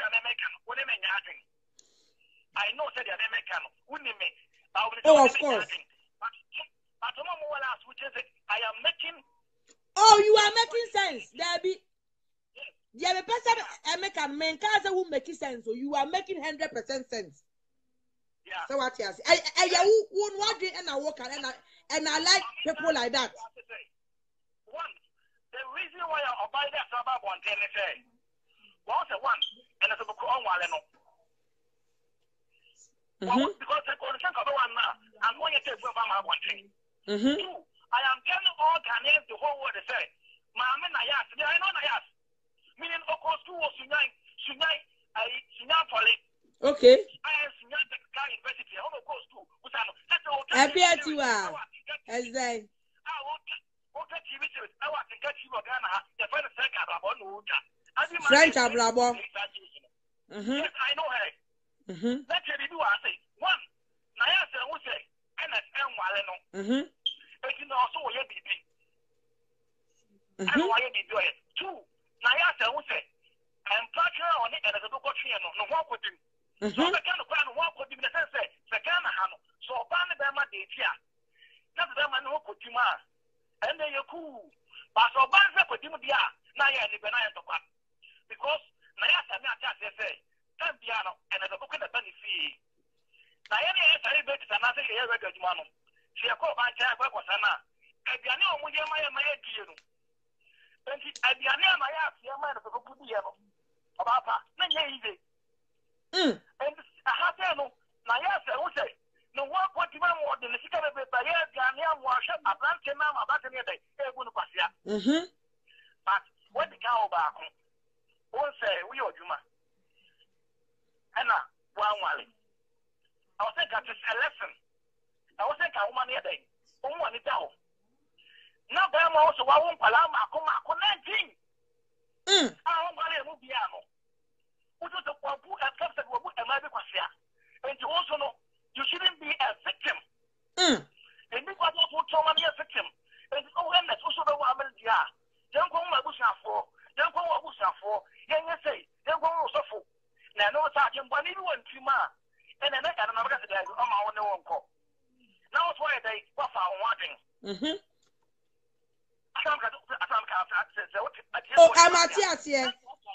I know said the American wouldn't me. Oh, of course. But I am making. Oh, you are making sense, Debbie. Yeah, the person American man can't say who making sense. So you are making 100% sense. Yeah. So what you say? I won't watch it and I walk and I like people like that. One. The reason why I buy that suburb on Tennessee was the one, and it's a book on Waleno. Because the condition of one now, I'm going to take from my one thing. Two, I am telling all Ghanaians the whole world to say, Mamma Nayas, I know Nayas. Meaning, of course, two was Sunai, Poly. Okay. I am Sunai University, of course, two. Happy at you are. As they. French Abrabo. Yes, I know her. Let's do I say. One, Nayasa will say, NSM Waleno. But you know, also, you're BB. And why you do it. Two, Nayasa will say, I'm partner on it and as a book of no one with him. So the kind of plan walk with him in the sense that the Ghana, so Banabama de Tia. That's the man who could you man. And then you're cool. But so Banza put him there, Naya and the Benaya to pass. Because Nayasa just say, Tampiano, and as a book of the benefit. Nayani is a bit another year regular man. She a call by Jack Wakasana. And the Anna Maya Gino. And the Anna Maya, your man of the Kudiano. Papa, not easy. And I have to know, Nayasa will say. No one what you want in the secret of the Ghanaian worship, a branch and now about any day, they're going to pass ya. But what the cow back won't say, we are Juma. Anna, one. I was thinking it's a lesson. I was thinking a woman here day. One it down. Now, I'm also one Palama, come 19. I won't buy a movie. What was the one who has kept the woman and my Quasia? And you also know. You shouldn't be a victim. And you got to tell me a victim. And that's also the woman. Yeah. Young woman, I wish I for. Young woman, I wish I for. Young say, young woman, so. Now, no, Sergeant, but you want to ma. And then I got another day. I'm on the one call. Now, it's why they were found wanting. Oh, I'm at here.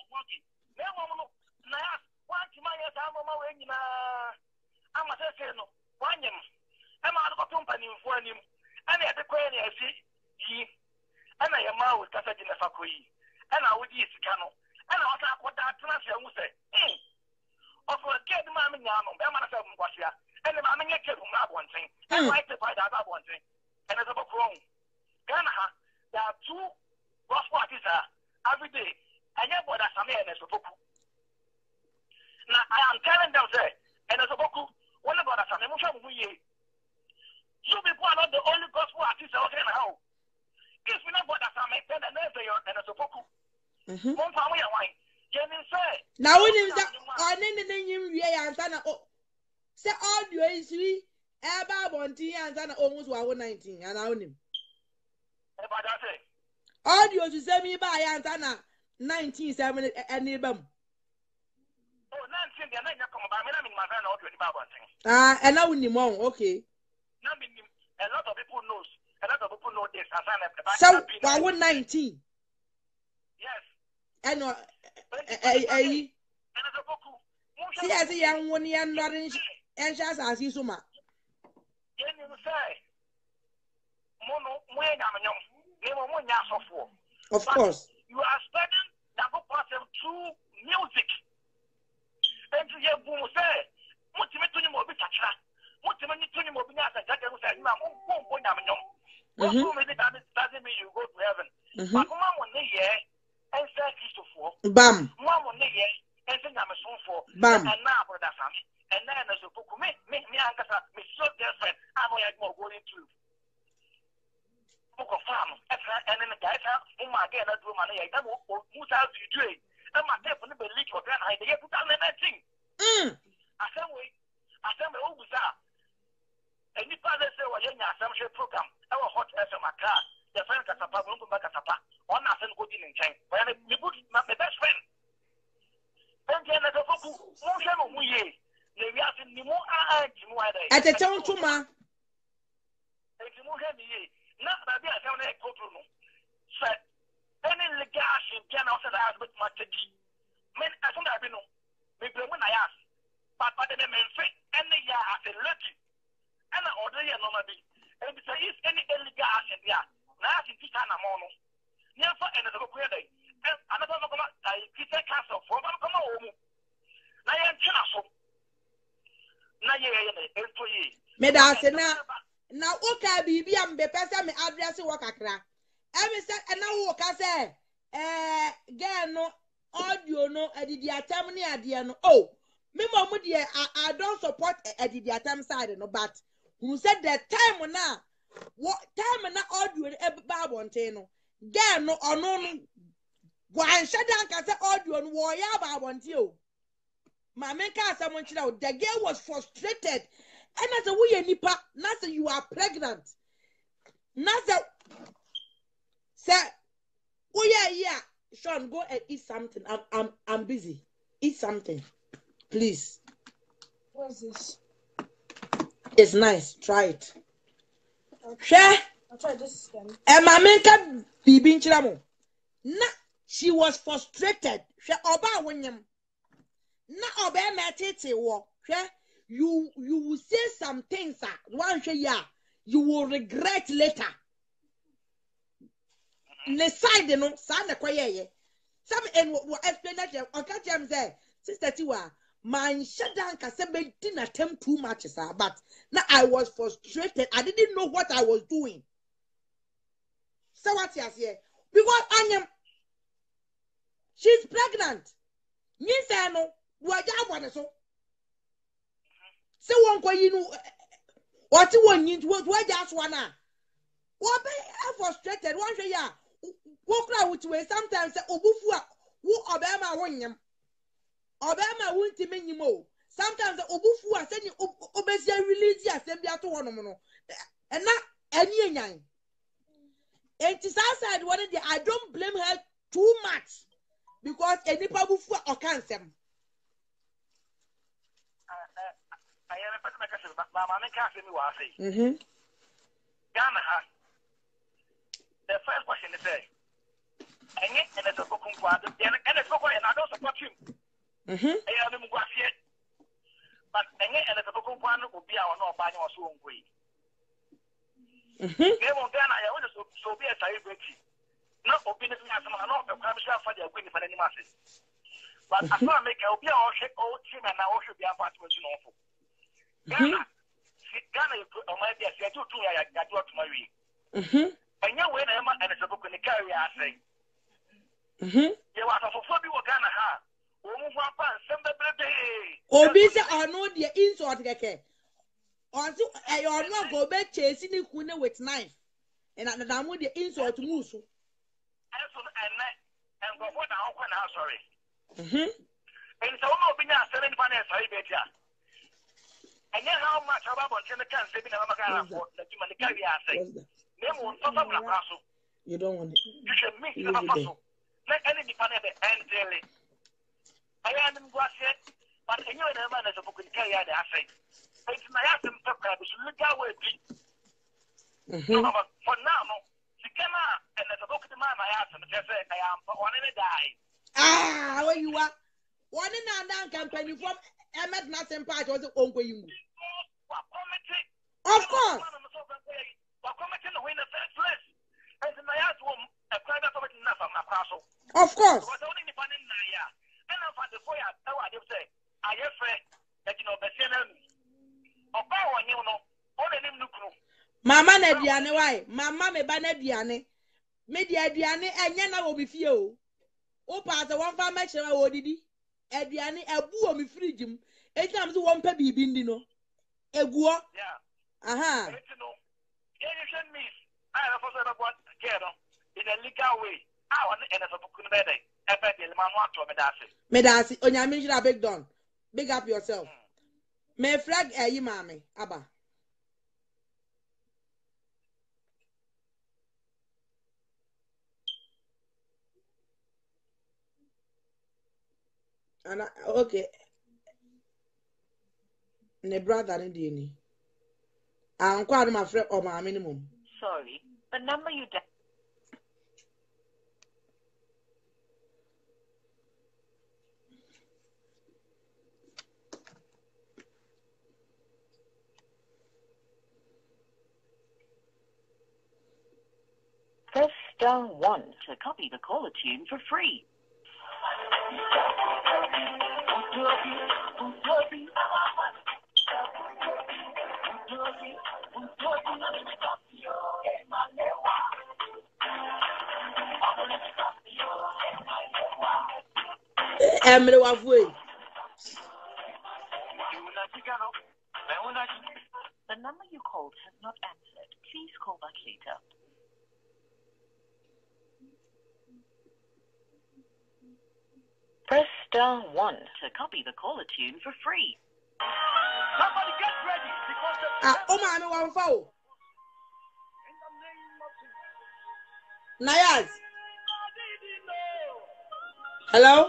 I'm a say no. One year. I'm out of a company for him. And I had the query, I see ye. And I am out with Cassette in the Fakui. And I would use the canoe. And I was like, what that transfer will say. Of a kid, Mamma Yam, I'm not a Wasia. And the Mamma Yakin from that one thing. And I to find out one thing. And as a book wrong. Ghana, there are two gospel artists every day. And yet, what I'm here is a book. Now, I am telling them, say, and as a book. What about us? You people are not the only gospel artists out there now. If we not about us, I make them and as a book. One family wine. Can you say? Now, when you say, you say audio is we about 1 and almost 119 and I own him. About that say. Audio to say me by Antana 1970 and Nibam. And now we know, okay. a lot of people knows, a lot of people know this. So, I was 19. Yes. I know. See, as a young one, and not in just as you so much. Of course. You are studying the book through music. And to hear boom say, Mutimini Mobi Tacha, Mutimini Mobi as a judge who said, doesn't mean you go to heaven. But Mamma one year and say Christopher. Bam. Mamma one year and say I'm a son for. Bam. And now, brother Sammy. And then as a book, me, so different. I'm going to. Book of farm, and then the guys have again, I do money. I don't know who's out to do it. And my definitely believe your grand idea 2019. I said, oh, bizarre. And you father say, well, you're assumption program. Our hot as a car. The friend at a pub, back at a pub. One nothing good in time. When you put my best friend. And then at a book, maybe I think more at a town to ma. Not that they are down there, said any legation can also have with my ticket. Men, I don't have no. Maybe when I ask, but the men say any year as a lucky. And I order you normally. And if there is any legation, yeah, now I think it's an amount. Never another day. And another I Peter Castle for one come home. Now I am Chinaso. Now you're employee. Medasena. Now, okay, baby, I'm the person me address work akra. Every say, and now work I say, girl no audio no edit attempt near the no. Oh, me mama dear, I don't support edit attempt side no, but who said that time now? What time na audio e ba bonteno? Girl no or no. One shut down can say audio no ya ba bontio. My man can't someone chill out. The girl was frustrated. And as a way nipa, not say you are pregnant. Not say, oh yeah. Sean, go and eat something. I'm busy. Eat something, please. What's this? It's nice. Try it. Share. I'll try this again. And my menka bibi nchiramo. Na she was frustrated. Share oba wenyam. Na oba metete wo. Share. You will say some things, one year, you will regret later. Ne side no, sana kwa yeye. Some and what explain that on catch him say, Sister Tiwa, my shutdown can didn't attempt too much, sir. But now I was frustrated. I didn't know what I was doing. So what you say? Because she's pregnant. Means I know what I want to so. So one you know what you want you what just one what be frustrated one say ya walk out with way sometimes say obufu who obema wonyam obema wunti menyimo sometimes obufu say obesi release assembly ato wono no and na eni enyan enti side one day I don't blame her too much because any obufu o kansem Ghana, the first question is and it's a book and it's and I don't support him. But and it's a book will be our no buying or so way. Game on Ghana, I want to be a celebrity. Not opinion as not the commission for the winning for any masses. But as far as make a be all shake old team and I should be a part of it. Ghana, on my desk, I do two I got to marry. And you win and it's a book in the carry, I say. You are for Fabi Ghana, ha. Obisa or no dear insult keke. Or you not go back chasing the queen with knife. And at the dam with the insult to Musu. And go what I'm sorry. And so no be not 7 finance, I bet ya. And then how much about the can saving a Magana for the humanitarian say? Name will stop up the you don't want it. You should meet the muscle. Let any dependent and daily. I am in Guasset, but I know the man is a book in Kaya, I say. It's my atom to grab, should look away. But for now, she cannot, and there's a book to my ass, and just say, I am one in a die. Where you are? One in a company from Emmet Nothing Part was the uncle you. Of course. Of course. Mama na diane why? Mama me ba na diane. Me dia diane enye na wo me fie o. O pa se won fa ma chere wo didi. E diane ebu o me fridge mu. E ti am so won pa bibi ndi no. Eguo. Yeah. Aha. In a legal way. I want to end up with Medasi, onyame shira big don. Big up yourself. Me flag yi mame, aba. Okay. Ne brother ndi ni. Ankwa my friend or my minimum. Sorry, the number you dialed. Press star 1 to copy the caller tune for free. Emre wafwe. The number you called has not answered. Please call back later. Press star 1 to copy the caller tune for free. Somebody get ready because Oh mama wan fa o. Nayaz. Hello?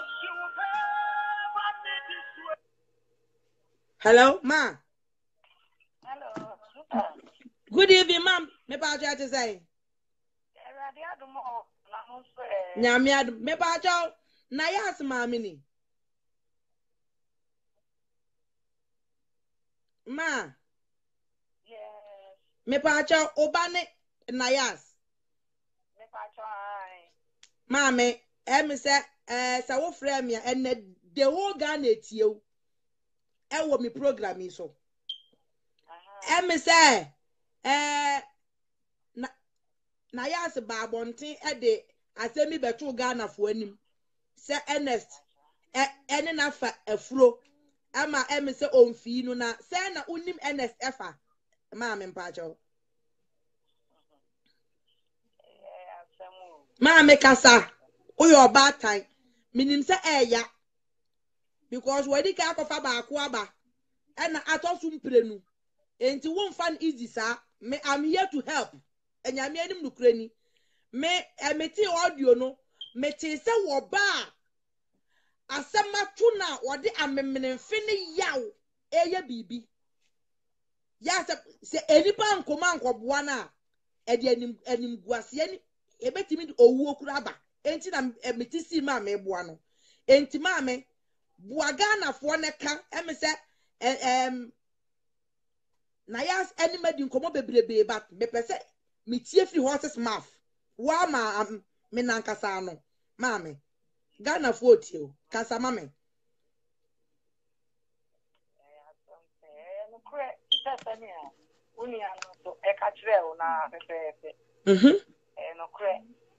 Hello, ma. Hello. Good evening, ma'am. Me pa cha to say. Nyame adu. Me pa cha Nayaz mami ni. Ma. Yes. Me pa cha obane Nayaz. Me pa cha ai. Mami, me say sa wo frame ya and the whole Ghana etie e wo mi program yi so. Me say Nayaz ba bonten e de asemi beto Ghana fo anim. Se Ernest ene na fa afuro ama me say onfi no na se na unim Ernest efa ma me mpacho ma me kasa uyo bad time minim se eya because we di ka akofa ba ako aba ena atosu mprenu enti won fan easy sa me I'm here to help enyame anim nukrani me emeti audio no me te se wo ba asema tuna wode amemene fini yaw eye bibi ya se enipa nkoma nkoboa na e de anim guase ni ebetimi owu okura ba enti na emetisi ma me boa no enti ma me boa Ghana fo ne ka eme se Nayaz enimadi nkomo bebrebe ba me pese metie free horses mouth wa ma me nankasa no ma me Ghana fo tie kasa ma me No cre.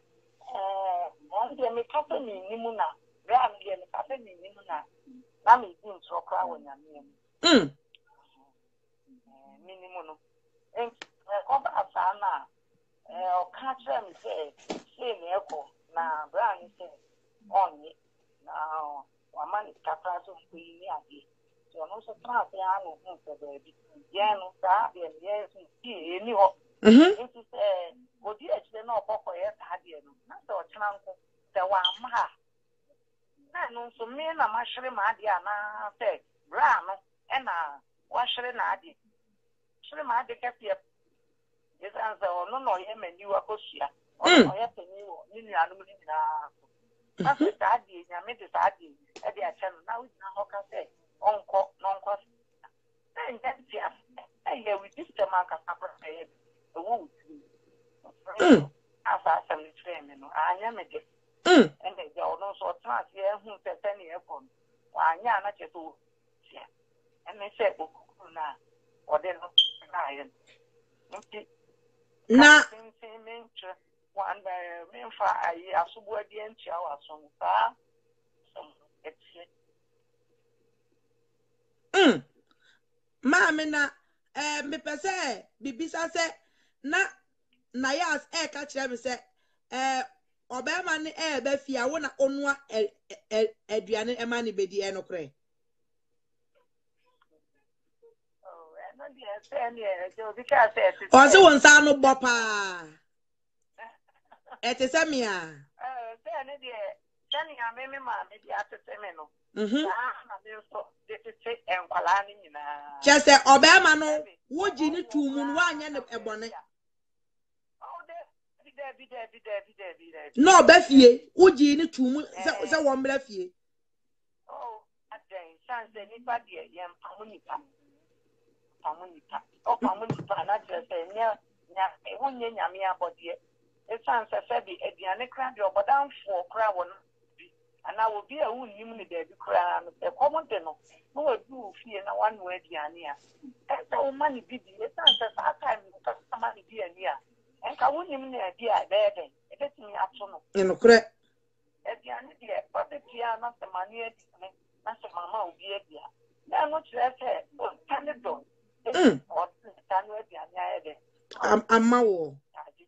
On the me kasa ni nimu na. Ram de me kasa ni nimu na. Na me din so kra wo nyame. Minimum no. En oba afana o ka kire me say me eko na bra ni say onye na wa mani kapa so mpi ni ade. So no so tra pe anu hu se be ye no sa de ye so ti eni ho. It is odi echile na okoko ye sa de no. Na so chana nko se wa ma. Na no so me na ma hwere ma ade ana se bra no e na wa hwere na ade. Hwere ma ade ka pie Yes, answer or no, him and you are Cosia. Or I have any animal in that's a daddy, I made this daddy at the channel. Now it's not how can say, uncle, non cost. And then, yeah, here with this mark as a wood. As I am training, I am a day. And they are no sort of here who said any upon. I am not a fool. And they said, now, or they're not dying. Na one by me for a year, subordinate shower, some far, some Mama na me pese bibisa se na yas catch them say obema ni be fia wo na onua aduane e ma ne bedi e no kre. Ozi won sa no bo pa. Ete se me a. Say ne de tani a me ma me di atete me no. Na me so de te enkwala ni nyina. Chese obema no wo ji ni tumu no anya ne ebone. Be. No be fie wo ji ni tumu se wo mbra fie. Oh, aden chance ni pa de yem pamunika. O pamunika na je se nya wonye nyame abode. E chance se bi aduane kra de obodanfo kra won bi. Ana wo bi a wonnim ni da bi kra no e komode no. No we do fie na wan no aduane a. E se o mani bi e chance sa time no ka mani bi ani a. Enka wonnim na bi a bebe. E betimi ato no. E no kre. Aduane de pode tia na se mani e na se mama obi e bia. Na no kire se o tane do. O tane aduane a ebe. Amawo.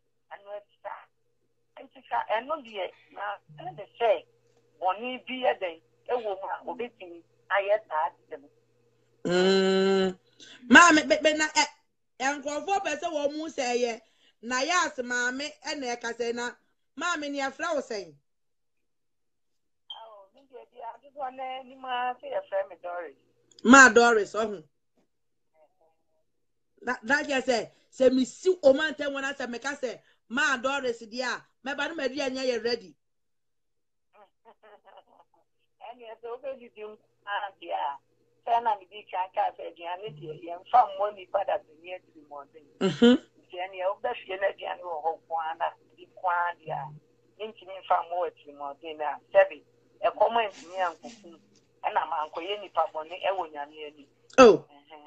And no dear, now, they say, one be a day, a woman will be thinking, I had them. Mammy, but na Uncle for person will move say, na yas, mammy, and their casena, mammy, near flower saying. Oh, I just want any man say a family Doris. Ma Doris, oh. That just say, me see, o man, tell when I said, make us say, Ma Doris, dear. My bad, my dear, you're ready. And yes, already do, dear. Then I'm the can't say, the and found money, but at the near to the morning. Jenny, of the Fiena, or Juana, the Quandia, linking from more to more dinner, Sebi, a comment to me, Uncle, and I'm Uncle Yenny Paboni, Ewoyan. Oh,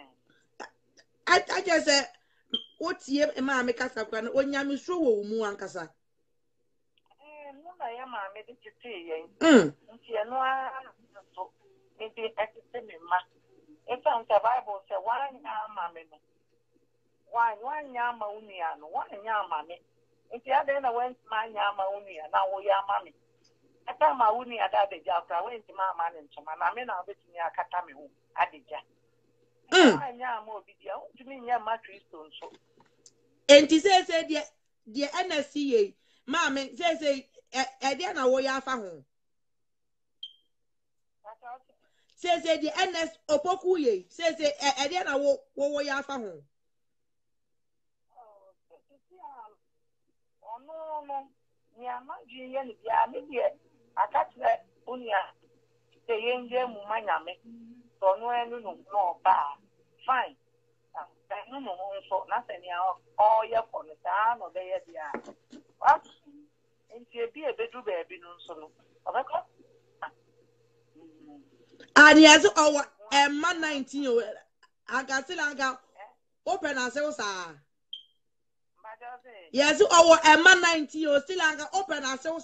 I just said, what's ye, Mamma Casabran, or Yamushu, Muancasa? I am a meditation. Maybe I can say, it sounds a Bible say, one mammy. One yama unian, one yammy. If the other went my yama unian, now we are mammy. I tell my uni at the job, I went to my man and to my mammy, I'll bet me a catami, I am more video to me, your mattress stone. So, and he says, dear NSCA, Mammy says, Ediana Woyafa home. Says the NS Opokuye, says Ediana Woyafa home. Oh, no, Yama, Yammy, I catch that Unia, the young Mumanyame, so no, fine. No, so nothing, all your for the town or there, what? And she be a bedroom baby, no, so. And yes, our Emma 19, I got still open ourselves. Yes, our Emma 19, still open ourselves.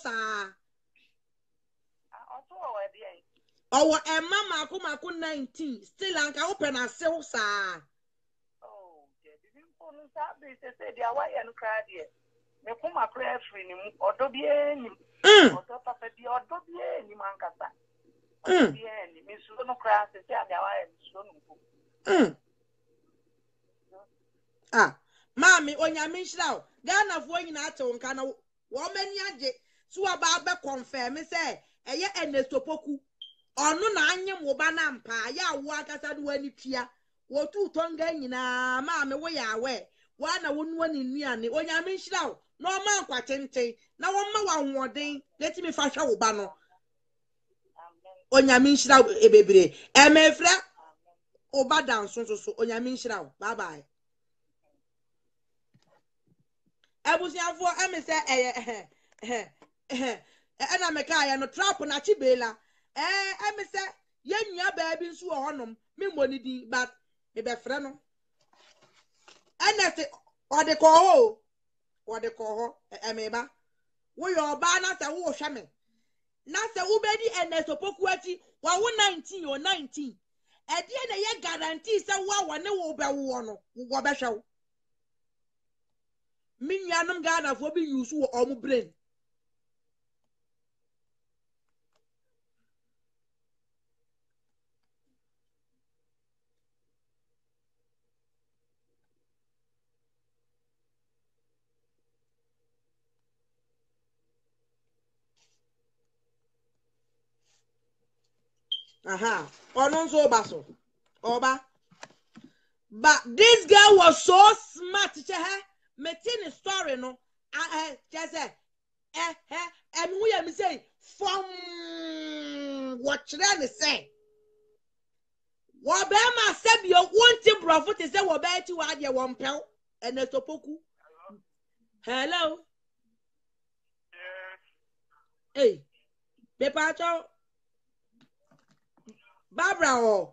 Our Emma Maku 19, still open ourselves. Oh, they said they are white and cried yet. Me kuma prayer free ni odobie ni odopapa bi odobie ni mankasa odobie ni me so no cry se tia dia wa so no Mami onyame nhira Ghana fo nyina ato nka na wo mani age so aba be confirm say eye enestopoku onu na anyem wo ba na mpa ya wo akasa do ani tua wo tu tonga nyina mami wo ya we wana wonwa ni nuane onyame nhira wo na o ma nkwa tenten na wo ma wa hoɔden leti me fa hwa wo ba no onyame nhira wo ebebre emefra oba danso so onyame nhira wo bye bye abusiafo eme se ena meka ya no trap na chibela eme se yenua ba bi nso wo honom me mboni din but me be frɛ no ena se ode ko ho emeba wo yo ba na se wo hwɛ me na se wo bedi ena sopoku ati wa wo 19 o 19 ede na ye guarantee se wo ne wo be wo no wo be hwɛ wo minyanum Ghana fo bi use wo omu brain ononso baso oba but this girl was so smart to her meeting story no just who ya me say from what they say what be ma say bi o wonti brofo te say wo be ti wa de won pel ene topoku hello hey Pepa cho Barbara o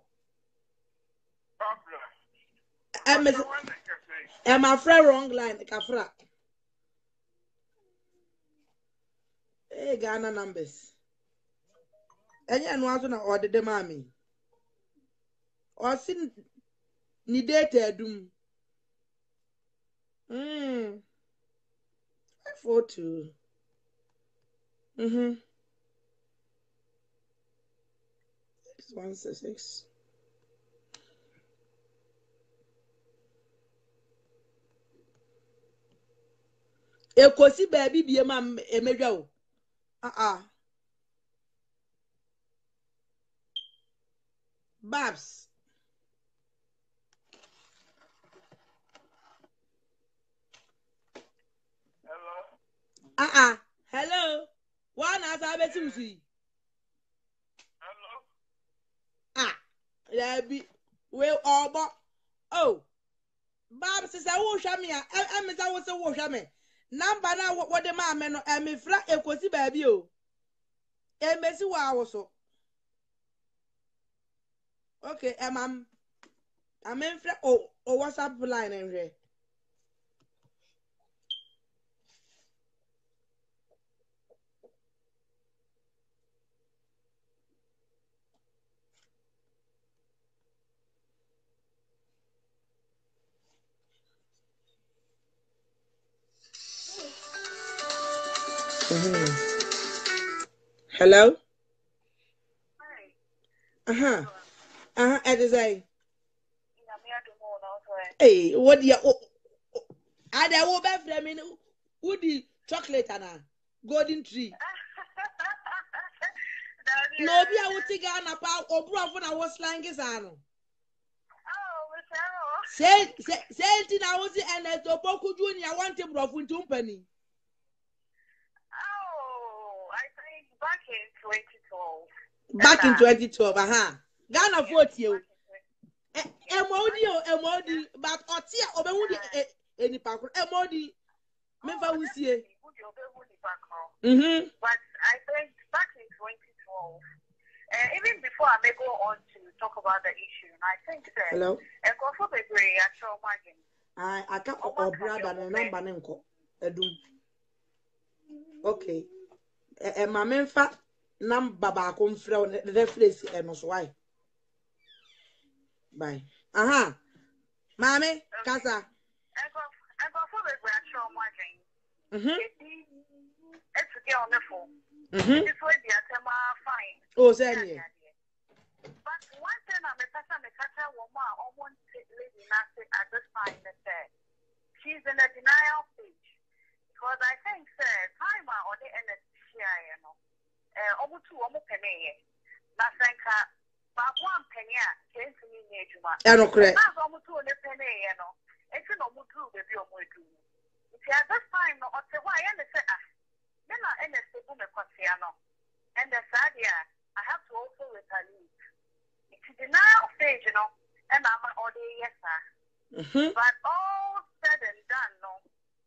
am a friend wrong line kafra Ghana numbers enye no aso na odede mami o sin ni data adum 42 166 ekosi baby bie ma emedwa o Babs hello hello one as abeti usi hello Lebi we obo oh Babs say wo hwa me a say wo say wo hwa me number na wo de ma me no emefra ekosi baby o emesi wa wo so okay I'm in o WhatsApp line and here. Hello? Hi. It is a. Hey, what do you? I there will be flaming woody chocolate and a golden tree. No, be a woody Ghana power or brother when I was slang is on. Say, it I was and as the Poku Junior want him rough with company. I think back in 2012. Back in 2012, Ghana 40. Emodi, but Otia Obewudi any park, Emodi, Memphis was here. But I think back in 2012, even before I may go on to talk about the issue, I think that hello, I can't brother and number nenko edum. Okay, my memfa number back on from the reference and why. Bye. Mommy, Casa. It's get on the phone. This way the atema fine. Oh, say but one thing I'm a person woman almost lady at this time that she's in a denial stage. Because I think time or the NSCI, almost 2 penny. Nothing but 1 penny came to me near Juma. I don't correct. Almost 2 penny, It's no more true, baby, or more true. If you at this time, no, what's the why? And they say, then I end up with a Consiano. And the Sadia, I have to also retaliate. It's the denial stage, you know, and I'm all day, yes, sir. But all said and done, no.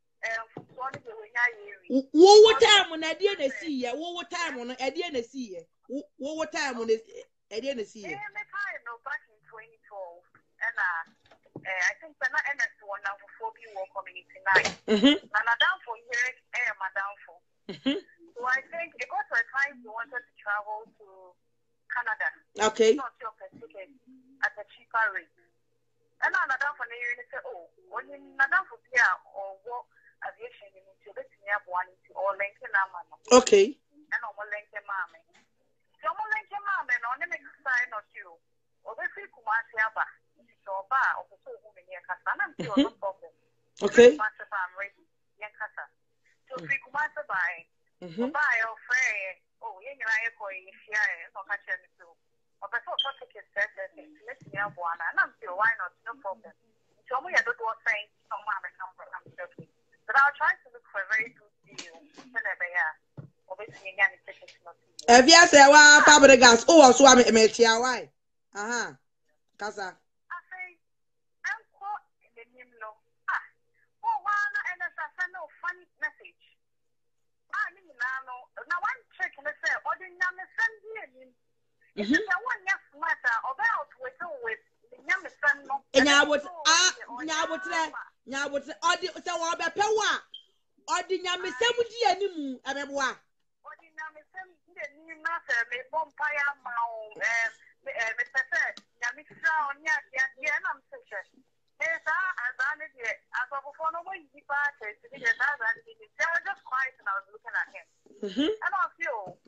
What time on I didn't see ya? What time on I didn't see ya? What time on I didn't see ya? Back in 2012, and I think we're not NS one now for 4 people community night. And I'm down for here, I'm down for. So I think it got to a time we wanted to travel to Canada. Okay. Not your ticket at a cheaper rate. And I'm down for the year and say, oh, when you're not down for here or what aviation you need to let me have one or Lincoln Amman. Okay. And I'm Lincoln Mammy. So I'm Lincoln Mammy, and on the next sign of you. Or the free Kumasiaba. So bar or so woman here, Cassan, I'm sure no problem. Okay. Master farm ready, Yankasa. So free Kumasa by. Buy or free. Oh, you know, I call you here, no catch any too. Or the sort of ticket says, let me have one, and I'm sure why not, no problem. So we are not saying some mamma come from Turkey. But I'll try to look for a very good deal whenever I am. Obviously, any tickets not. If you say, well, Papa gas, oh, so I'm a why? Casa. I say, I'm caught in the name no. Oh, one and a no funny message. I mean, now one check and say, or the number send you. If you want yes matter about with the number send no. And I would, now what's the audio? So I'll be power. Or the number somebody anymore. I mean, what? Or the number send the new matter, the vampire mouth, Mr. Said, Yamisa, yeah, I'm such. There's as of before, no way he passes to the other, they were just quiet and I was looking at him. And I feel,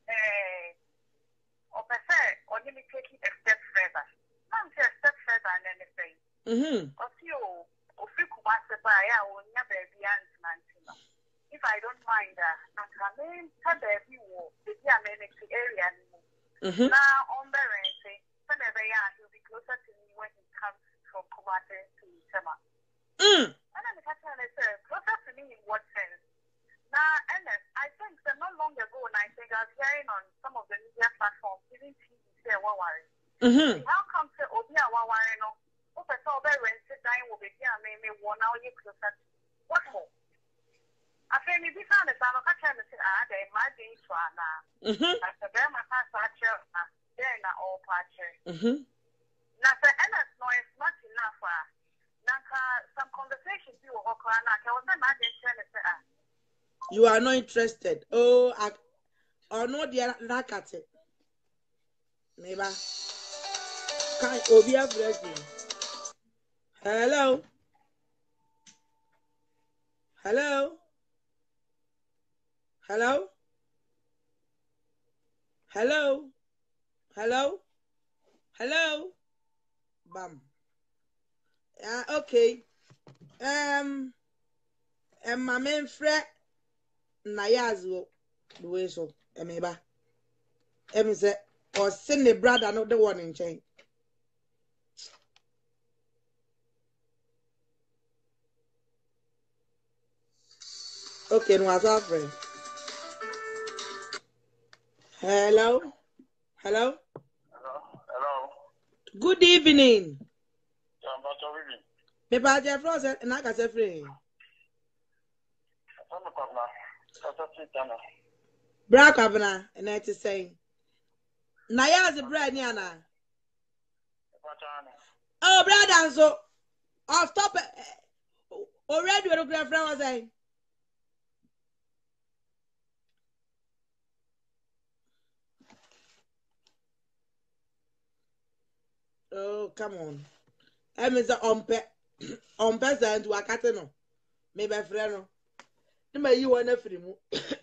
or per se, or let me take it a step further. Not a step further than anything. Or feel, or feel Kumasa by our never be answering. If I don't mind that, I'm coming to the view, the Yamenix area. Now, on the range, whenever he'll be closer to me when he comes from Kumasi to Tema. And then the catcher says, closer to me in what sense? Now, and I think that not long ago, and I think I was hearing on some of the media platforms, even TV, say, how come to Obia Wawari? No, okay, so very sit down will be here, maybe 1 hour closer to what more? I think if you found it, I'm not trying to say, they might be to I said, my patcher, they're not all patcher. Now, the NS noise much enough. Some conversations you were crying, I was imagine trying to say, you are not interested. Oh, or no, dear, look at it. Neighbor, can't Obia Freddy. Hello. Hello. Hello? Hello? Hello? Hello? Bam. Okay. My main friend Nayazo the way so Emeba. Say or send the brother not the one in chain. Okay, no was our friend. Hello? Hello? Hello? Good evening. Yeah, I'm about to read it. Me ba je frozen and I can say free. Bra kwabna and I to say. Na ya the bread ni ana. Oh, brother so off stop already we look at friend was saying. Oh, come on. I'm is on person to a catano. Maybe a friend. Maybe you want a free move.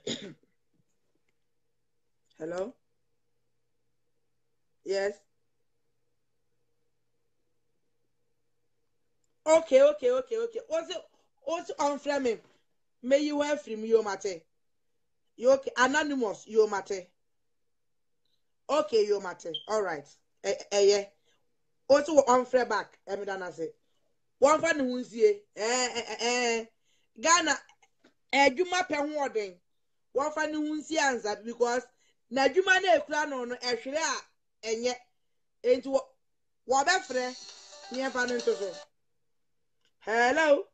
Hello? Yes. Okay. Also on Fleming. May you have free you mate. You okay? Anonymous, you mate. Okay, you mate. All right. Yeah. Also on fair back, Emidana say. one fan who's ye, Ghana, Juma Penwarden, one fan who's answer because Najuma ne clan on a share and yet into what friend near Fanning. Hello.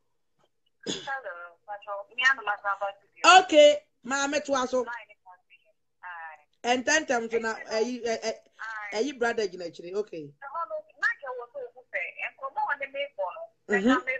Okay, Mamma Twasso. And 10 times now, a brother, actually, okay. But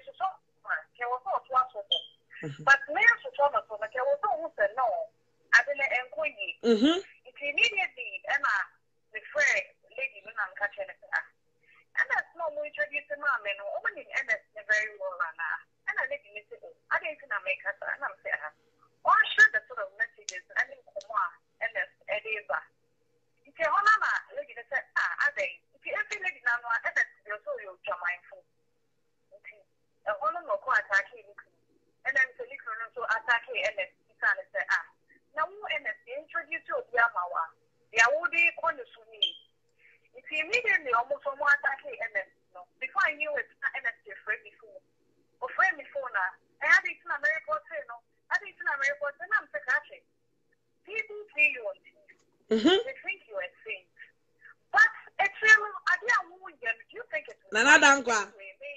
Mayor Thomas, I was almost no. I didn't inquire. It's immediately Emma, the friend, lady, when I'm catching it. And that's no more introducing my men, woman in MS, very well. And I didn't miss it. I didn't make her, and I'm saying, or should the sort of messages and in Kuma, MS, Ediba. If you're on a lady that said, are they? If you ever lady now, MS, you're so you're mindful. A woman will quite attack him. And then the liquor so attack MS, he can't say, now MS introduce you to Yamawa. They are all the corners to me. If you immediately almost from one attack MS, no, before I knew it's not MS, you're afraid before. Or friend before now, I had it in America, no, I had it in America, and I'm psychiatric. People see you on TV. They think you are saint. But it's real, I didn't want you think it's Nana Dankwa.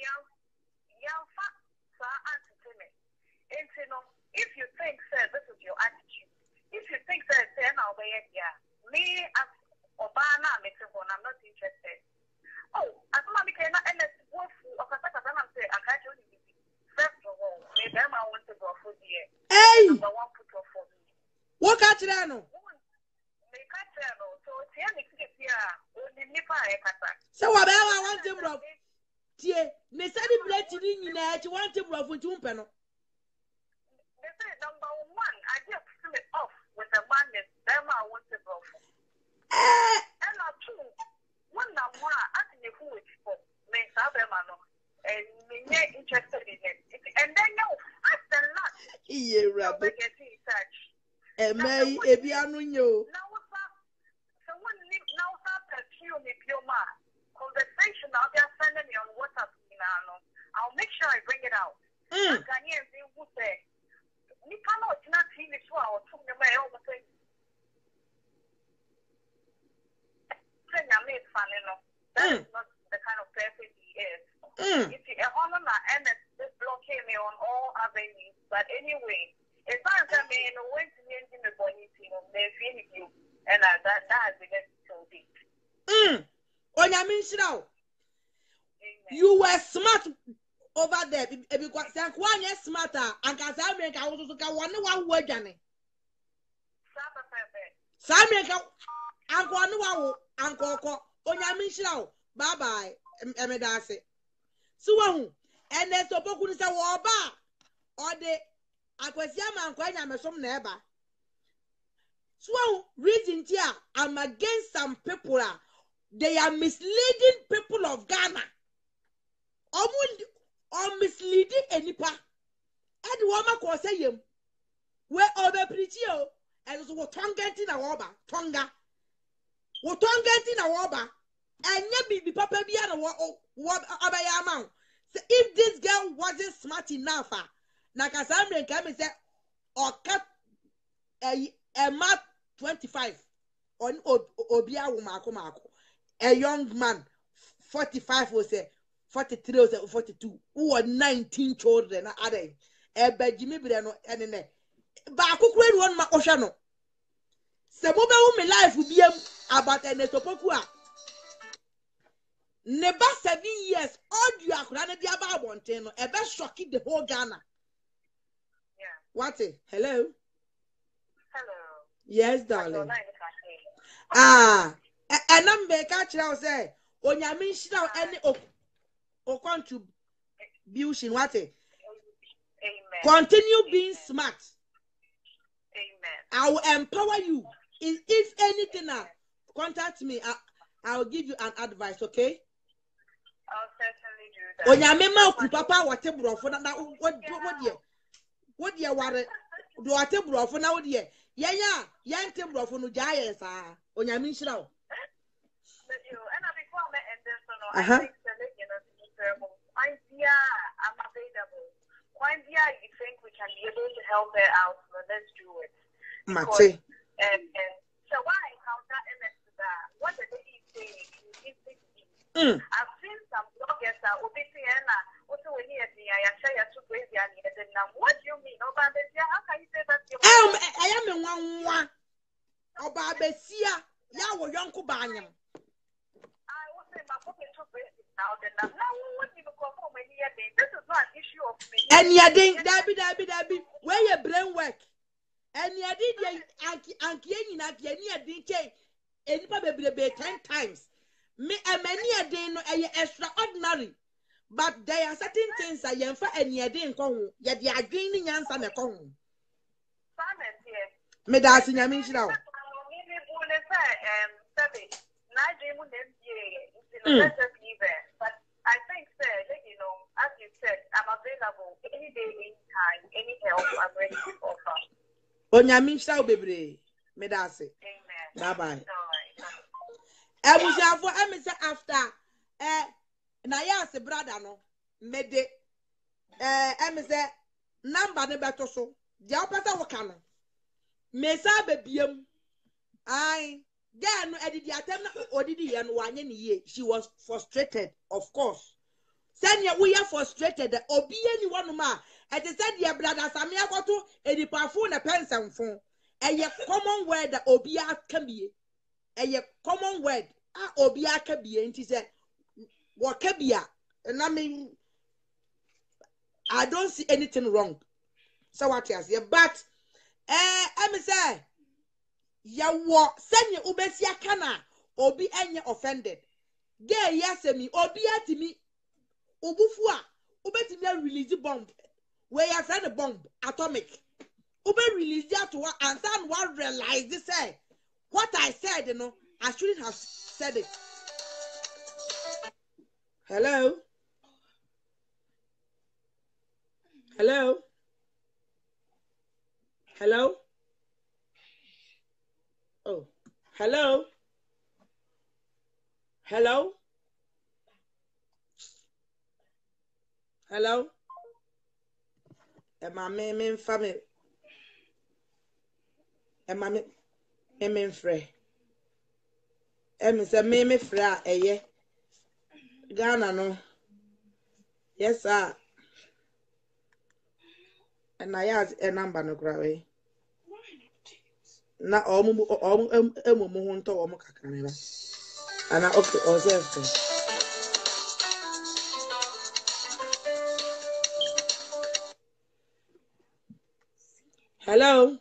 If you think, sir, this is your attitude. If you think, sir, now, me as Obama, I'm not interested. Oh, as long as I cannot end it, first of all, maybe I want to go for the year. Hey! Number one, put off for me. What catch that? No? So, only Nipa, so, what I want to rob. Dear, they said it let you in there, you want to rob with Jumpano. Number one, I just fill it off with a madness. Them I want to go for. And now two, one number one, I think who is for me, Sabemano, and me interested in it. And then you fast and not. Yeah, Rabbi. Get in touch. And may it be on you. Now what's up? So when now start you with your ma conversation, I'll just send me on WhatsApp. I'll make sure I bring it out. I can't see who say. You cannot not see this one or two the way over things. That is not the kind of person he is. If you honor and this blockade me on all avenues, but anyway, as far as I mean, when to the end of the body, they're feeling you, and that has been so deep. On your mention, you were smart. Over there, because one is smarter, and Casamerica also got one word, Johnny. Samerica, Uncle, Uncle, on your mission. Bye bye, Emedase. So, and there's a book who is a war bar, or the Aquasiam and Quina, some neighbor. So, reading here, I'm against some people. They are misleading people of Ghana. Or misleading any pa. And woman call say him. Where over pretty and so what tongue get in a wobber, tonga. What tongue get in a wobber, and yet be papa be a what abayama. So if this girl wasn't smart enough, Nakasamre come and say, or cut a mark 25 on Obia Mako, a young man 45 will say. 43 or 42, who are 19 children, are they? Jimmy Brano and in there. But I could create one Oshano. Some of my life will be about an Esopokua. Never 7 years, all you are running the about one ten, a best shocking the whole Ghana. Yeah. What it? Hello? Hello. Yes, darling. And I'm catch now say, on your mission now any or contribution, what it? Amen. Continue being smart. Amen. I will empower you. If anything, contact me. I'll give you an advice, okay? I'll certainly do that. On your memo, Papa, whatever for that. What dear, do I tell bro for now, dear? Yeah, young timber for no giants are on your mission now. I'm available. When you think we can be able to help her out, well, let's do it. Mate. So why encounter MS what the lady is saying is I've seen some bloggers that will be saying also when you share your two crazy and what do you mean? How can you say that? I am in one about Bessia. Ya wo yonko banyam. I will say my book is too crazy now. Then now what you call for many days. This is not an issue of me. And ya ding Debbie. Where your brain work? And ya did Anki ya ding change. Anypa be 10 times. Me a many a day no extraordinary. But there are certain things I am for any a day in Congo. Yet they are draining answer me Congo. Me dancing ya mean now. But I think, sir, as you said, I'm available any day, anytime, any help, I'm ready to offer. Onyamisha bebre. Me that's it. Amen. Bye. I was for Emisa after na ya se brother no me de Emisa number ne beto so dia opesa wo ka no me sa bebiem ai girl no edidi atem na odidi ye no wanye ne ye. She was frustrated, of course. Senya we are frustrated obi ani wonu ma e te said your brother Samia goto edipafo na pensemfo eye common word that obi aka bie eye common word obi aka bie nti se wo ka bia na me I don't see anything wrong. So what else? Yeah, but me say ya wo senya ubesia kana obi enye offended. There yasemi obi atimi obufu a ubetimi release bomb. Where your friend bomb atomic. Ube release that to and then one realize this say what I said, I shouldn't have said it. Hello? Hello? Hello? Oh, hello? Hello? Hello? My main family. And my main friend. Say me fra eye. Ghana no. Yes sir. And I has a number no grawe. Na omu hunto omu kakanela. And I okay ozefre. Hello?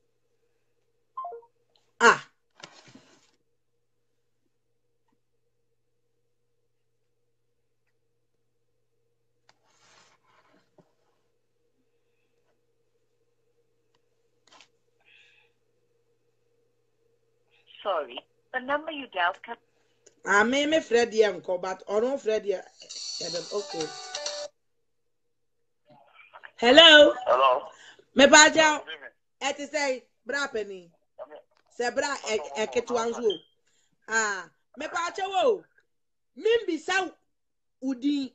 Sorry, the number you dialed can... I may Freddie uncle, but or no Freddie. Okay. Hello? Hello? Me baja. Et say, bra penny. Se bra eketwanzo. Me baja wo. Mimbi sa udi.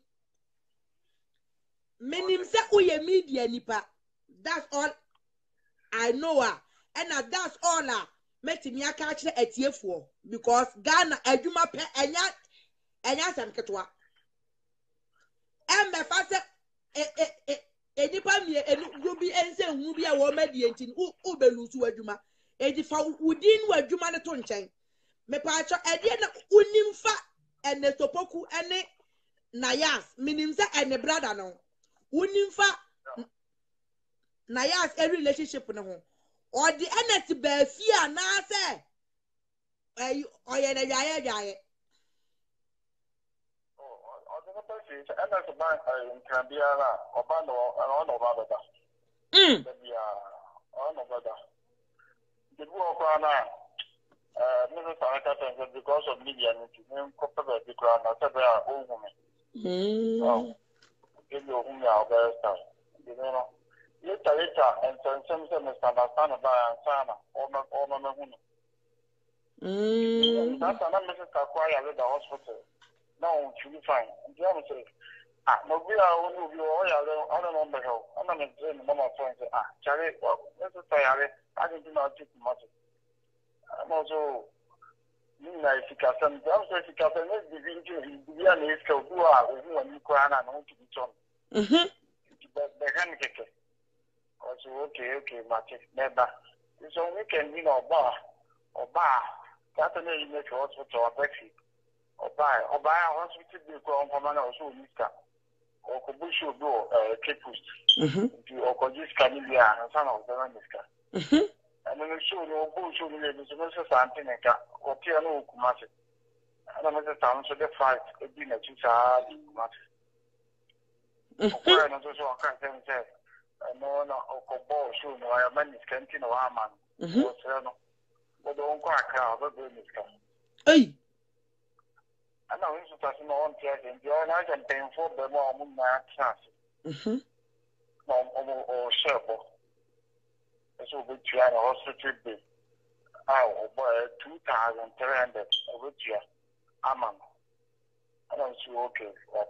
Menim se uye media nipa. That's all I know. And that's all Meti mi aka kire etiefuo because Ghana adwuma pe enya sam ketwa embe fa se edipa mi enu ense hu bi a wo madi entin u belusu adwuma edifa udin wadwuma ne to nchen me pa acho ede na unimfa ene topoku ene Nayas minim se ene brother no unimfa Nayas a relationship ne ho or the NS be fear na say oye na yaye NS bank can be a band or no bada. No bada. The work on Mrs. Anaka because of media and copper the ground after they are old women. Give you whom you are best. You know. Later, and some misunderstand about Sana or Mama Hunu. That's another Mrs. Kakwaya at the hospital. No, she'll be fine. No, we are only I don't know the hell. I'm not doing the mama friends. Charlie, let's say I didn't know too much. I'm also like Casan, I'm sorry, Casan, let's be in the school who are when you cry and I want to be John. The handicap. Also, okay, Martin, never. It's on weekend, bar. That's a name you make hospital or breakfast. Or buy a hospital bill from an also Mr. Or Kubushu do Cape Coast. Or Kojis Camilla and son of the Ramiska. And then show no bullshit with the Mrs. Antinica or Tiano Kumasi. And I'm at the town, so the fight could be a child. Why not also a can't say, no, or ball shoe, no, I am many scanting or Arman. But don't crack out the business. Hey. I know it's just no one cares, and I can pay for the more chance. Or Sherbo. So, which you had a hospital bill. Oh, boy, 2,300 of which you are. I don't see okay.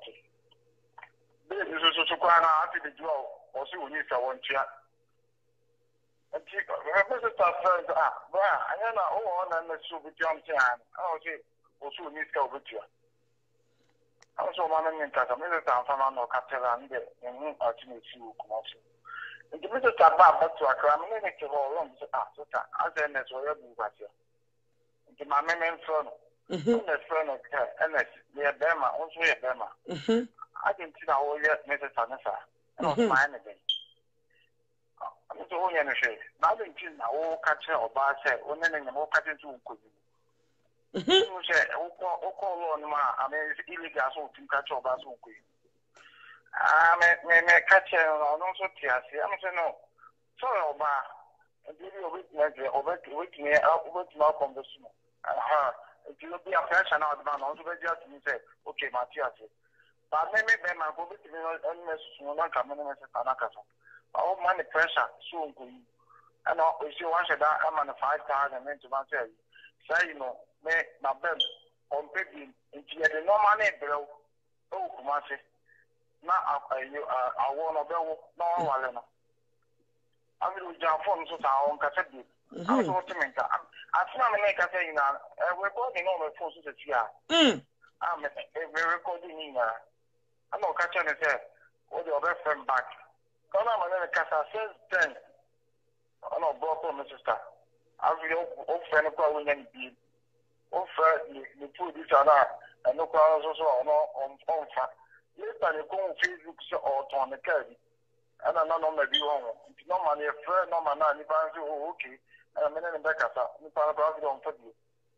This is also quite after the draw, or see when you saw one chair. And she represents our friends. I know all and the soup with John Chan. Oh, see, also need to go with you. I was one of them, Mr. Tanfan or Catalan, and whom I didn't see you come out. And the Mr. Tabab to a crime, and it's all wrong. I said, that's what you got here. The mamma and son, and the friend of her, and that's near Bema, also near Bema. I didn't see all yet, Mrs. Tanasa, and I was mine again. I'm not only in a shade. Now, I didn't know catcher or bar said, only in the more catching to could you. You say, call on my, I mean, it's illegal to catch or bar so quick. I may catch on also tears. I'm saying, no. Sorry, Oba, and give you a witness over to wake me out with my conversation. If you be a fresh and out man, also just me say, okay, Matthias. But maybe then I go with me and message no one coming in as a Tanaka. All money pressure, so good. And if you want that, I'm on 5,000 and then to myself. Say, my bed on baby, if you had no money, bro. Oh, Kumasi. Now, I want to go, no one. I will jump on so I won't catch it. I was what to make. I saw me make a thing now. We're going on the forces of here. I'm recording in there. I'm not catching it there. What your best friend back. Come on, I'm Casa since then. I'm not broke on my sister. I've been offering a call when be offer the two this and that, and no crowds also on fact. Later, you go on Facebook or on the curve, and I'm not on the view on it. No money, a friend, no man, if I say, okay, and I'm in the back of that, you can't have it on for you.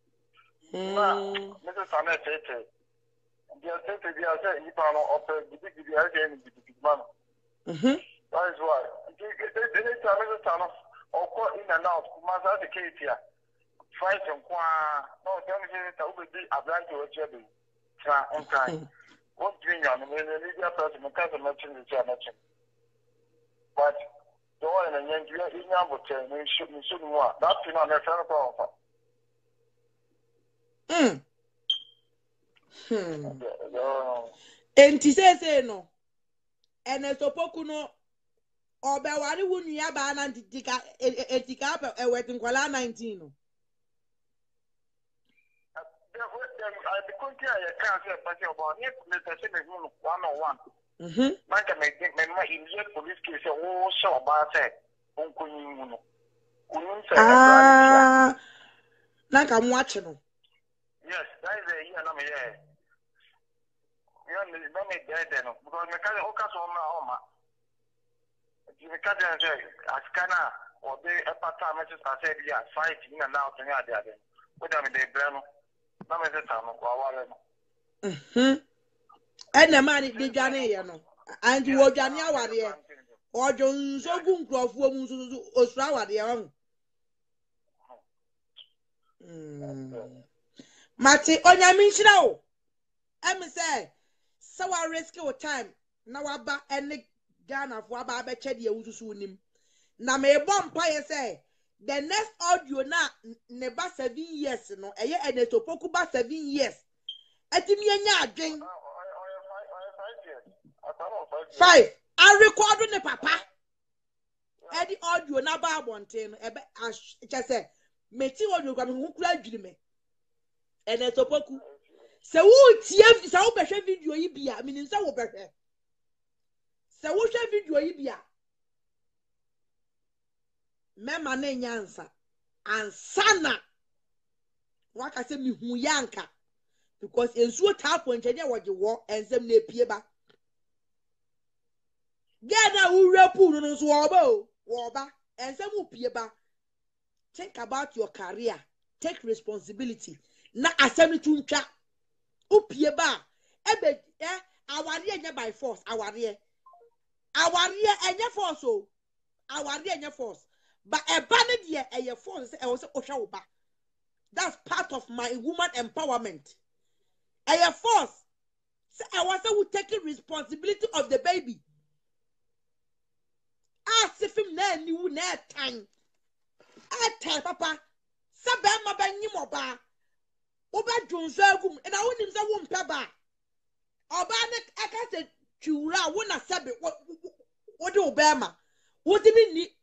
Mrs. Samet said, and they are saying, you can't offer the big idea in the big man. That is why. They need to have a son or call in and out. Must have the case here. Fight and qua. No, tell me that will be a blank to a jelly. On time. What bring on the media person because of mentioning the mention. But the one and then you are in number 10, we shouldn't want. That's not a friend of And he says, no. And as a pokuno. Oba wari wunu ya ba na etika wetin kwala 19 I country I can't say party about it let say me one-on-one man can make my immediate police case o so ba say onkunyin mu no unun say na ka mwachi no. Yes, that is a year na me here you know me there no because me can o ka so ma you can't say Askana or they a part time messages I said yeah fighting and now to the other. What am I blame? No me say and the man is Jane no and you were Jane aware or John so good of woman Osra there. Mati onya minchira o em say so I risk your time now aba any Ghana for about a ched you to him. Na me bomb pie say the next audio na neba 7 years no a year and to poku ba 7 years. Etimi anya adwen. 5. I record the papa. Eddie audio na ba abonten ebe just say meti audio kwa me kura adwirime. Ene topoku. Se wo tie se wo behwe video yi bia me nim se wo behwe. Se wo hwe video yi bia mema na nyansa ansana waka se mi hu yanka because ensuo tap on chede woje wo ensem na epie ba gena wo repu no so wo ba ensem upie ba. Think about your career, take responsibility na asem tuntwa upie ba ebe aware enya by force aware enya force o aware enya force but eba ne de eye force e wo se ohwa wo ba. That's part of my woman empowerment. Eye force say I was who taking responsibility of the baby. Ask if him na ni wu na time papa sabe ma ba nyim oba oba dwonso agum na wonim se wo mpa ba oba ne aka se twura wo na sabe wo de oba ma wo de bi ni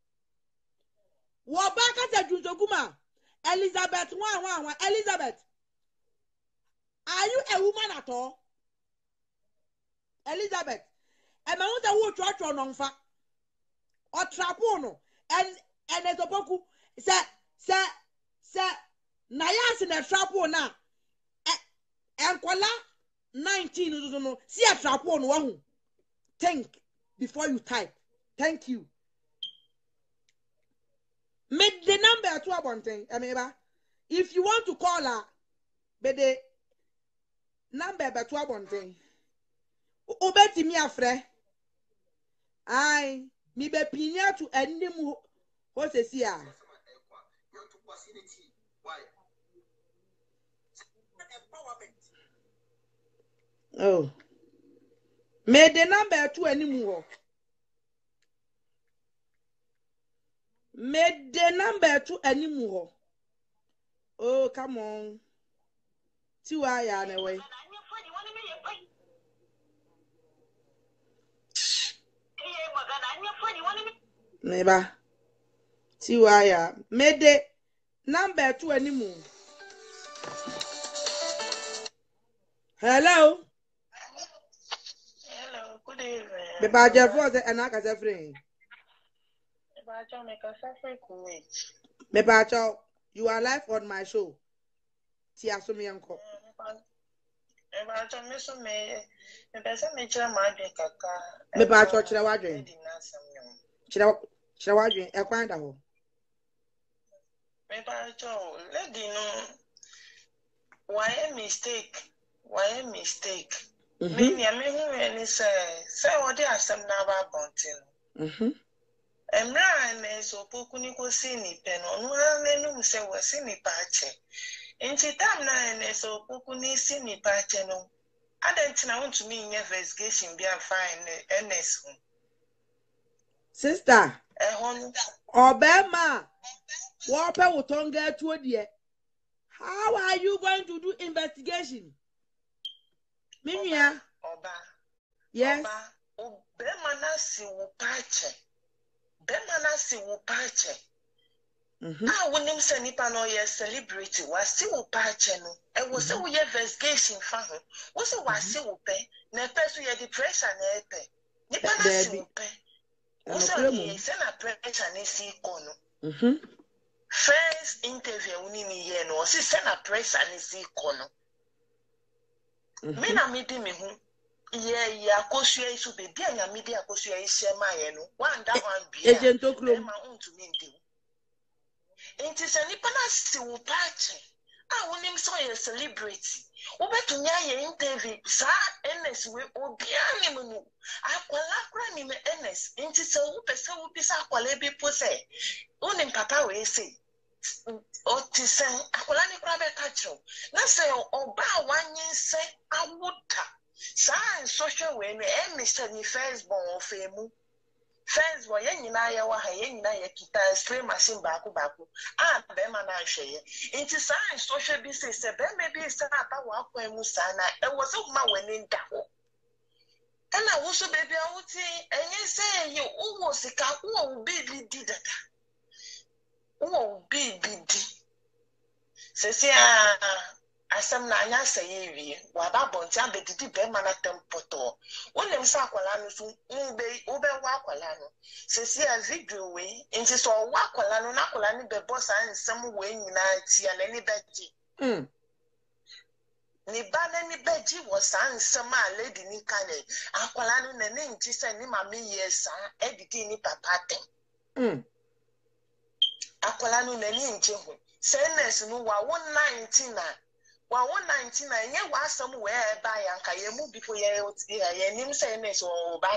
wo ba aka se dwonso agum Elizabeth Elizabeth, are you a woman at all? Elizabeth, and I want to watch on fa or trapono and as a boku say Nayas in a trapo now and Kola 19 no see a trapon one. Think before you type. Thank you. Make the number to one thing, Ameba. If you want to call her, but the number to one thing. Obeti mi afre. Ai, mi be pinya to any mu. What is here? Oh, make the number to any more. Made the number to any more. Oh, come on. 2 hours anyway. Neighbor. 2 hours. Made the number to any more. Hello. Hello, good evening. The badger for the anaka friend. Mepacho, you are live on my show. Tia Sumi Uncle. Mepacho, Chilawadrin. Chilawadrin, a kind of home. Mepacho, let you know why a mistake. Why a mistake? Maybe I mean, say what they are some now about. Emra so pokuni ko sini pen onu anenu se we sini pache enti tam na so pokuni sini pache no adent na want to me investigation be fine ns sister obema wo pe wo tonga tuo de how are you going to do investigation Mimia oba yes obema na si wo pache Bemana si wo pache. Wonim se nipa no ye celebrity was si wo pache no. E wo se wo ye investigation fa ho. Wo se wa si wo pe na pe so ye depression na pe. Nipa na si wo pe. Wo se ye se na pressure na si ko no. First interview uni mi ye no si se na pressure na si ko no. Me na me di me hu. Yeah, akosua isu baby anya midi akosua ishema ye no one that one bia agento krom ma untu mi ndi enti se nipa na si wo pache wonim so ye celebrity wo betumi aye interview sa ns we obia ni mu akwala kra ni me ns enti se wo pese wo bisa akwala bi po se wonim papa we say o ti se akwala ni kra be ka chiro na se oba wanyin se awuta Science social way me Mr. Ni first born of emu. First born yen nyina ye wa ha yen nyina ye kita spray machine baako be ma na hweye. Inti science social bi se be me bi se aba wa kwa emu sa na e wo se huma wani nda ho. And I also baby I would say and you say you almost a cat who baby did that. Oh baby D. Says asam na anya say we waba bontia be didi be mana tempoto wonem sa akwala no so ube wa akwala no sesi a video we nti so wa akwala no na akwala ni be boss ansam we nyina ti ana ni beji ni bana ni beji was ansam a lady ni kane akwala no na ne nti se ni mama yesa edidi ni papa tem akwala no na ni nti ho senes no wa 119 na wa 119 na nye wa asam we ba ya nka ye mu before ye nim say ne so ba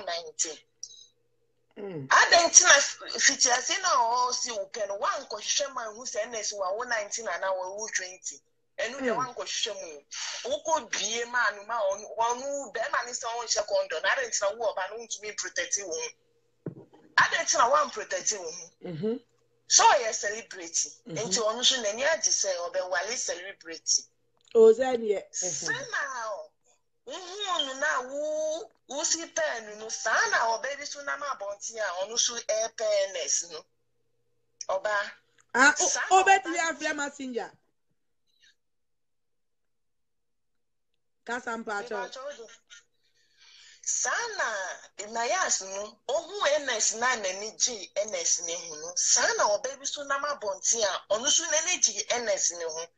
19 adentina fitiase na o si upen wan ko hwehwe man hu say ne so wa 119 na wa 20 enu ye wan ko hwehwe mu uko bie ma no ma onu be ma ni so on hye kondo na adentina wo ba no ntumi protect wo adentina wan protect wo so ye celebrate enti onu so na ni agi say obe wale celebrate Ozanie. Now, na who see pen no sana or baby sunama bontia on su air penis no. Oba. Obeti ya flea messenger. Kasampa cho. Sana inayas no ohu ns na nani g ns ne hu no sana or baby sunama bontia on su nani g ns ne hu.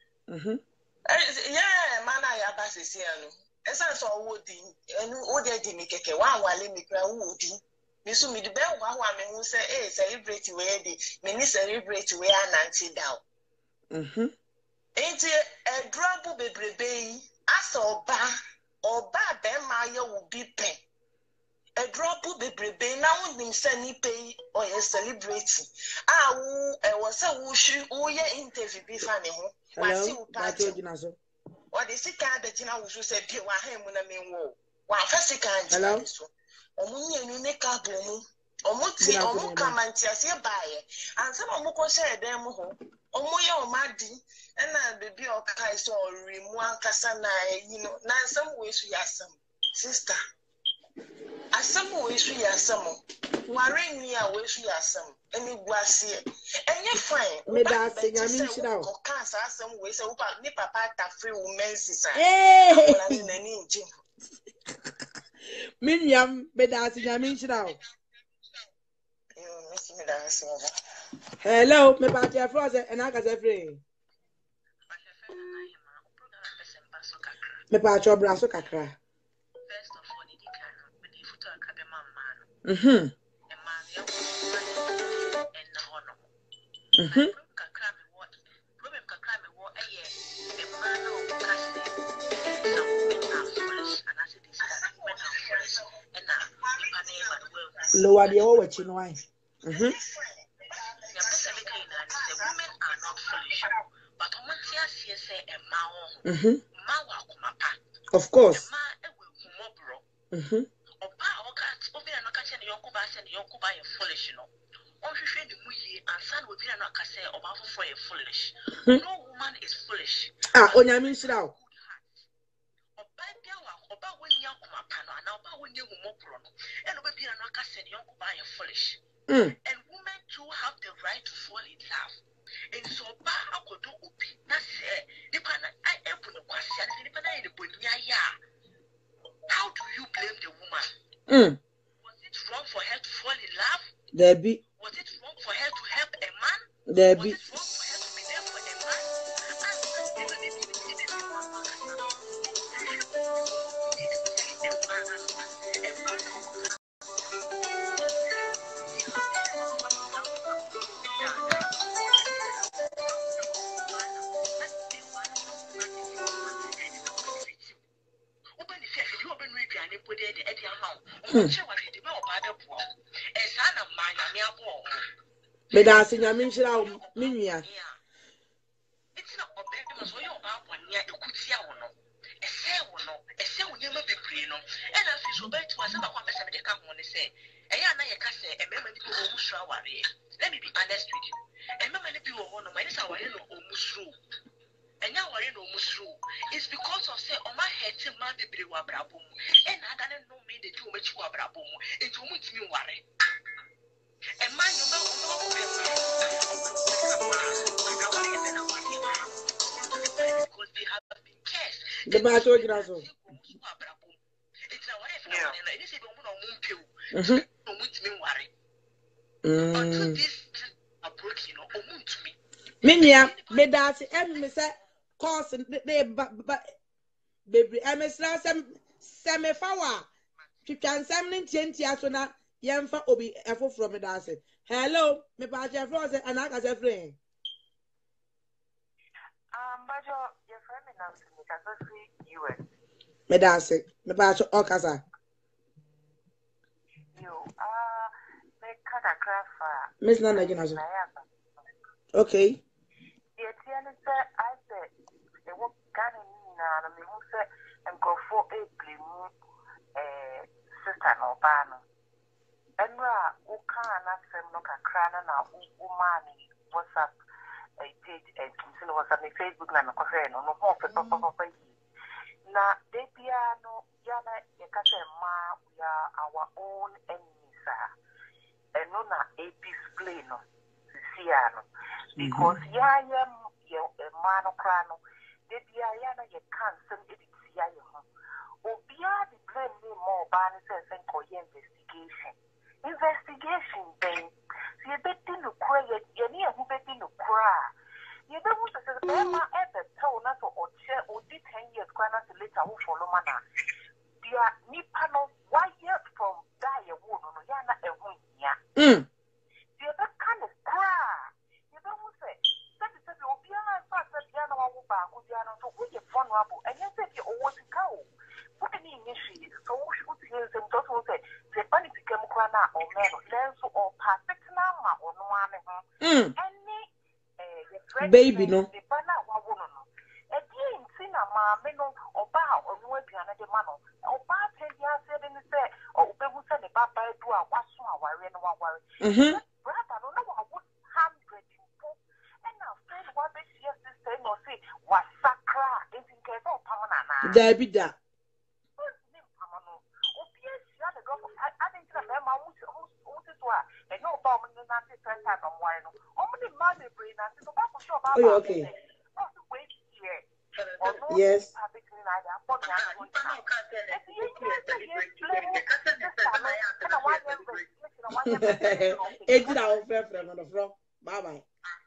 Yeah, man, I have a siano. As I saw woody, and would they make a one while in the crowd woody. Miss me the bell one woman who say, eh, celebrate where the mini celebrate where Nancy down. Ain't it a drop of a baby? I saw ba or ba ben Maya will be pay. A drop of a baby now in Sunny pay or a celebrating. I was a woosh, oh, yeah, interview be funny. Hello, what is it? Can't the Gina who said, "Be one him when I mean, whoa, first can't." Hello, Omunia Nika Boom, Omuti, Omukamantia, say by, and some of Moko said, them home, Omoya or Maddi, and I baby or Kais or Rimuan Casana, you know, now some ways we are some sister. As some ways we are some, worrying me away we are some, and it was here. And you're fine. Me that sing, I mean, she now. Cancer some ways, so Papa free women, sister. Miniam, me that sing, I mean, she now. Hello, me about your frozen, and I got a free. Me about your brasso cacra. Lower the over chin wine. Women are not foolish, but of course. No woman is foolish. Onyamin shiraw. And women too have the right to fall in love. And so how do you blame the woman? Was it wrong for her to fall in love? Debbie. Was it wrong for her to help a man? Debbie. Was it wrong for her to be there for a man? Me da sinya min shira minua. It's not obey so you about one year ekutia wono. Ese wono, ese wonyema bebre no. And as you obey to us about one person dey come on say. Eya na ye ka say e mema ni bi wo musru aware. Let me be honest with you. E mema ni bi wo no, my nisa aware no omusru. Enya aware no true. It's because of say on my head to man be bre wa brabo mu. And I don't know me the two much wa brabo mu. It won't me worry. And man you know because they have been cursed. The battle you know. It's not what if I say no until this approach, you know, to me. Minya, me that's me say course they baby me some fawa. You can send me 20 years na yemfa obi efo from me that's it. Hello, me pa che friend say anaka say friend. But your friend me now me can say US. Me that's it. Me pa che okasa. Miss Nana Ginazo. Okay. The Tiana said, I said, they were canning and me who said, and go for a blue sister no banner. And who can't ask them look at Crana now, money, WhatsApp, a page, and consider was on Facebook and a coffee, no more for Papa. Now, they piano, Yana, Ma, we are our own enemies, sir. And no na a display no Siano because ya mano crano de dia na ye cancel it ya yo obia the blame me more ban says and ko investigation ben see betti no kura ye ni hu betti no kura ye be hu say be ma e be tell na so o che o di 10 years kwa na later wo follow mana dia ni pano 1 year from die wo no ya na e hu the other kind of cry. You don't say, that is the Obiana, Piano, Bakudiano, so we are vulnerable, and yet if you always go. What do you initiate? So we should hear them just say, the bunny became Crana or men, learn so or perfect number or no one. Any baby, no. The banner, one woman. Again, cinema, meno, or bow, or no piano de mano, or bar 10 years said in the say, or Bebu said the Baba do a wash worry and one worry. Brother, I don't know what 100 people. And now, friend, what this year sister no say was sacra is in case of Pamana. There be that. I didn't remember who's and no bomb in the Nancy first time on wine. Only money brain and the back of shop. Oh, okay. Yes. It's our fair friend on the front. Bye bye.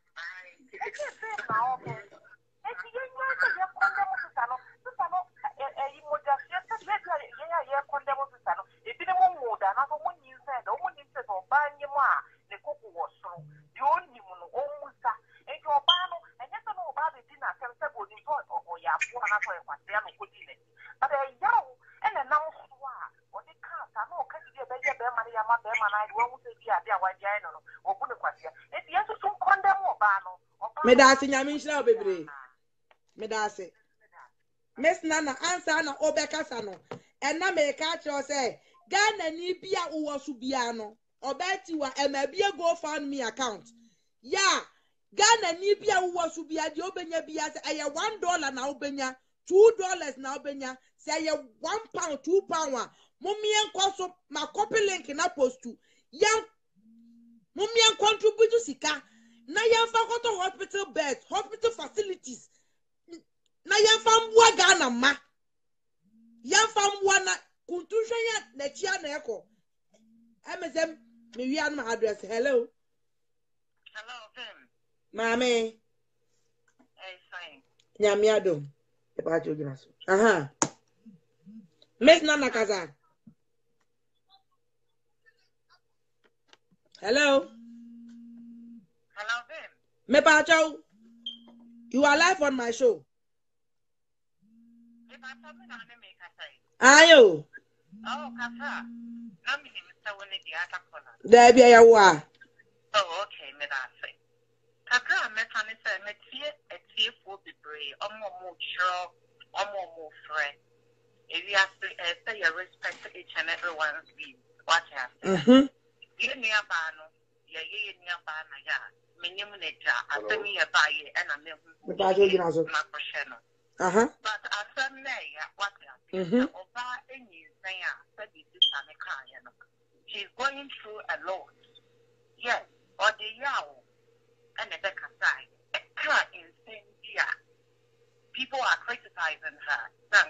Me da se nyame nhira obebre me da se Miss Nana answer na obekasa no ena me ka kire say Ghana ni bia wo so bia no obeti wa emabie GoFundMe account ya Ghana ni bia wo so bia de obenya bia say eye $1 na obenya $2 na obenya say eye £1 £2 a mumien kwaso ma copy link na postu yan mumien contribute sika na yamfa koto hospital beds, hospital facilities. Na yamfa mwa Ghana ma. Yamfa mwa na kuntusha ya na chia na eko. MSM me wi an my address. Hello. Hello, Vim. Mame. Hey, fine. Nyami adom. E pa cho gina so. Aha. Miss Nana Kaza. Hello. Hello, Vim. Me Pacho, you are live on my show. Ayo. Oh, Kasa. There be a wa. Oh, okay, me that say. Kaka, me can say me tie for be brave. More sure, more friend. If you have to say you respect each and everyone's view, what you have. You near Bano, you near Bana, yeah. Minimum, I send me a buy and a milk. But asem na ya what oba enyi say said this she's going through a lot. Yes, or the yaw and the side. People are criticizing her.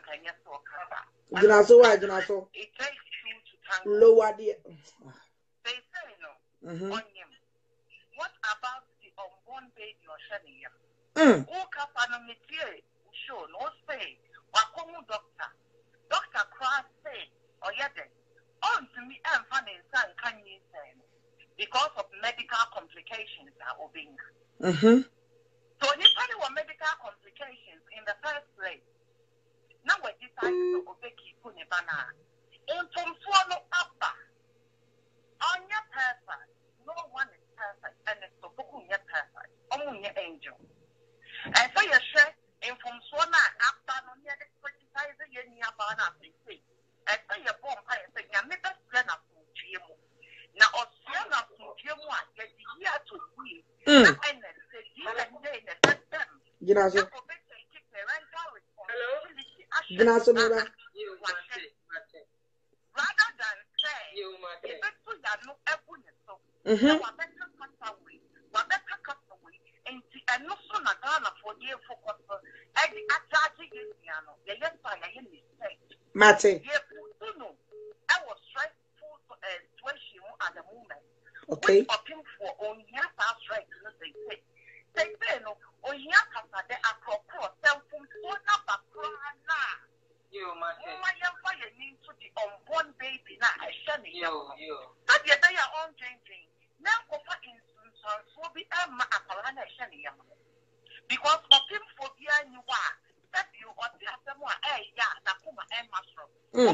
It takes two to tango. Lower the. They say no. On him. What about the unborn baby or Shania? Who capanometia show no say. Wakomu doctor. Dr. Cross say or yet. On to me and funny son can you say because of medical complications are obeying. So you probably were medical complications in the first place. Now we decide to obey Punibana. In Tomsuano Abba. On your person, no one is perfect, and it's so perfect. Only your angel. And so you share in Tomsuana Abba, no near the criticizing your Bana. And so your bomb, I say, you're not a friend of GMO. Now, Australia, GMO, get the year to be. Rather than say, okay. Because of him phobia you are that you or the somewhere Nakuma and mushroom.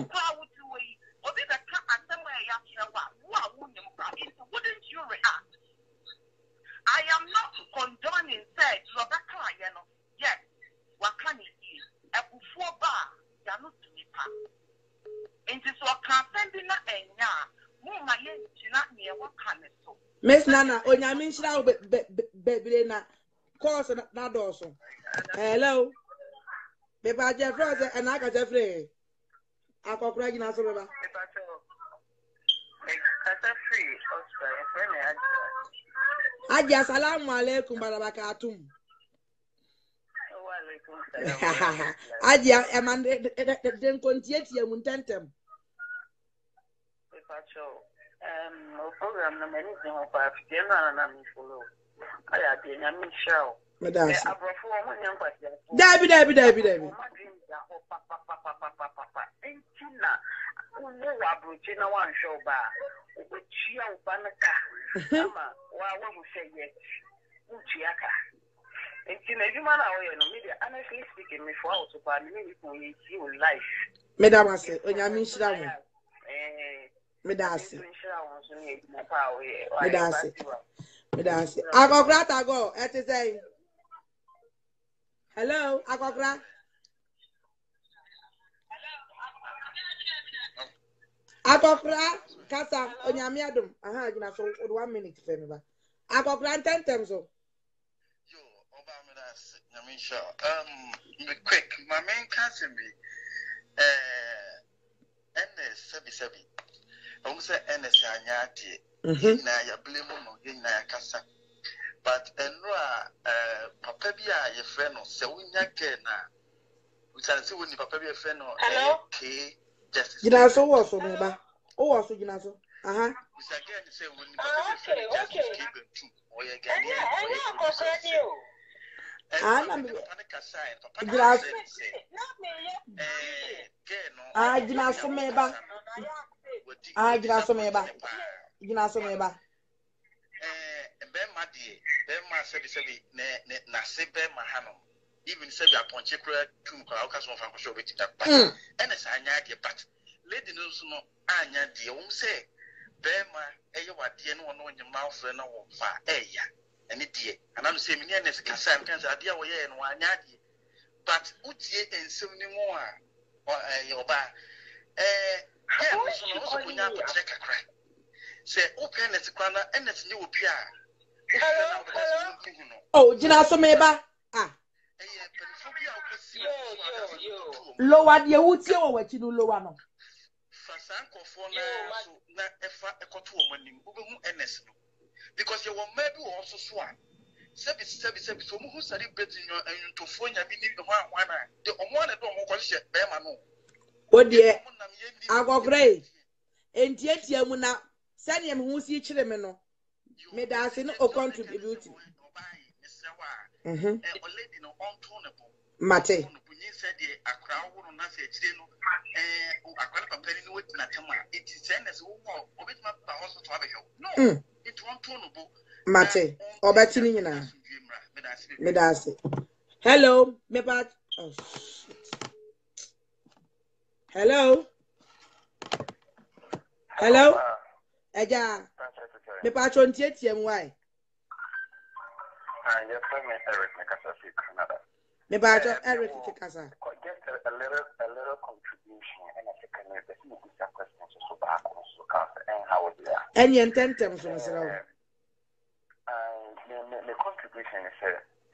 Wouldn't you react? I am not condoning sex, Rebecca, yes, what can you eat? A before bar, Yanut Nipa. It is what can send in a Muma Yen, near what can it so? Miss Nana, on your mention out, baby, course, not also. Hello, Baby, Jeffrey, and I got Jeffrey. I got crying as well. Aja salamu alaikum barakatuh. Aja eman den kontieti ya muntentem. Program na many thing of afternoon na me follow. Aya de nya me show. Madam. Abrofo mo nya kwati. Dabi. Entina wo abrochi na wan show ba. Ochia ubanaka. Ama wa mu say yes. Uchiaka. Entina eduma na wo ye no media honestly speaking me for out ba me ni ko yi life. Madam ase onyame nhira mo. Medasi. Akokra tago, eti say. Hello, Akokra. Akokra, kasa onyame adum. Aha, gina so 1 minute fe me ba. Akokra tentem so. Yo, oba medasi, nyame sha. Me quick, my main cousin be sebi. Say NS anyadi na ya blame no na ya kasa but enra papa bia ye friend no se wonya ke na we can see when papa bia friend no okay justice gina so wo so me ba o wo so gina so aha we say again say when papa bia friend justice keep it too o ye gani na me gina so me ba gina so me ba Bema die Bema sebi na se Bema hanom even sebi aponche kura tum kwa aka so fa so beti that but ene sa anya die but lady no so no anya die say Bema eye wade no no nyima ofre na wo fa eya ene die anam say me ne se kasa kan sa die wo ye no anya die but utie ensem ni mo a oba so no kunya potre kakra say open it kwana enet ni obi a oh, gina so me ba Lower the wuti o wachi no lower no. Fasanko for na efa ekoto omanim ubehu ns no. Because you will maybe also swan. Sebi so mu hu celebrate to phone ya mini the one the omwana do mo kwase be ma no. O de agogre entiatia mu na sane me hu si kire me no. Me da ase no o contribute. Mate. Mate. Obati ni nyina. Me da ase. Hello, me pa. Oh shit. Hello. Hello. Eja. Me pa chontie tiem why? Yes, I'm Eric Nakasa Canada. Me ba Eric Tikasa. Just a little contribution and a second question so back so and how would you? And you intend them from Israel. The contribution is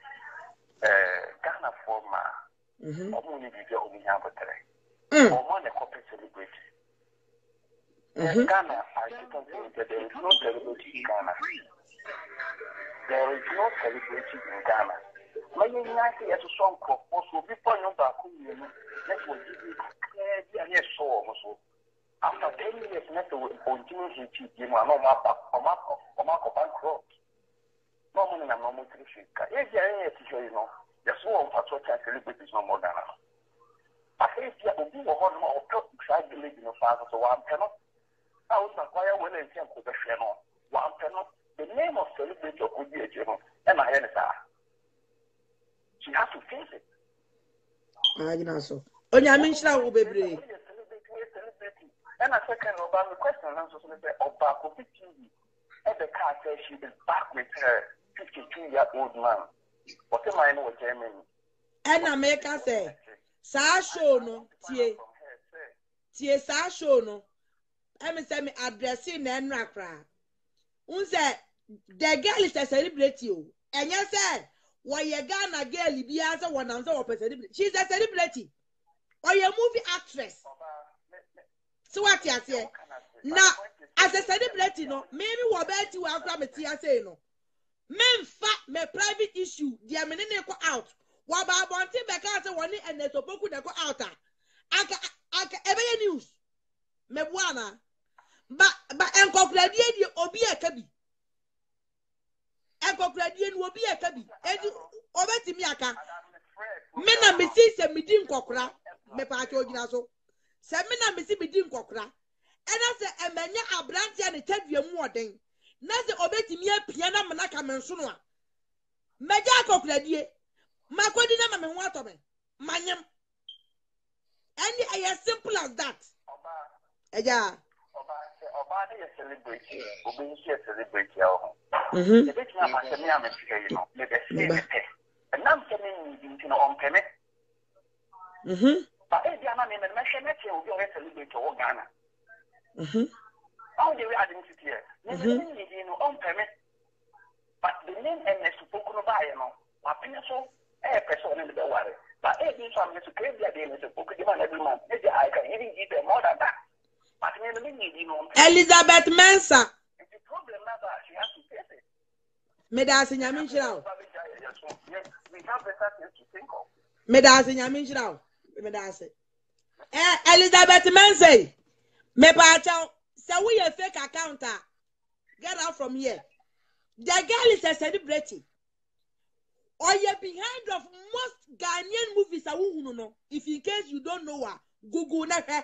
Ghana former only video only have a three. Or one a copy celebrity. Ghana, I don't think that there is no celebrity in Ghana. There is no celebrity in Ghana. My United as a song also before you back home, that will give you a soul also. After 10 years, never will continue to teach you no map or bankrupt. No money and no motivation. If you are a teacher, you know, there's no one for celebrities no more than us. I think you will be a whole more of try to live in your father, so one cannot. I was acquire when I came to the channel. One cannot. The name of celebrity of Udia General, and I understand. She has to face it. I know so. On your mention, I will be brave. And a second about the question answers of Baco TV. And the car says she is back with her 52-year-old man. What am I know, Germany? And America say, Sasho no, tie Sasho no. I'm saying addressing and Nakra. Unse the girl is a celebrity, and you said, why you Ghana girl be as a one answer of a celebrity? She's a celebrity, or a movie actress. So what you say? Now, as a celebrity, no, maybe what bet you have from a say no. Men fat me private issue, the amene go out. What about wanting back out one and the topoku go out? Aka ebe news. Me buana. But enkokradie di obi akabi. Enkokradie ni obi akabi. Edi obetimi aka. Me na me si se medi nkokra me pa acho gina so. Se me na me si medi nkokra. Ena se emanya abrantia ne tadua mu oden. Na se obetimi apia na menaka menso no a. Meja akokradie. Makodi na me ho atobe. Manyam. And as simple as that. Eja. Obadi is celebrity. Obi is celebrity. The bit na ma se me am you know. Me be say and now se me you know on peme. But e dia na me hwe me che obi o celebrity o Ghana. How do we identity here? Me you know on peme. But the name and the spoken by you know. Wa pene so person in the worry. But e bi so am to create their name so spoken demand every month. I can even give them more than that. But Elizabeth Mensa. The problem now she has to face it. Medasi Nyaminchirao. We have better things to think of. Medasi Nyaminchirao. Medasi. Elizabeth Mensa. Me pacha. Say we a fake account. Get out from here. The girl is a celebrity. Or you're behind of most Ghanaian movies. If in case you don't know her, Google her.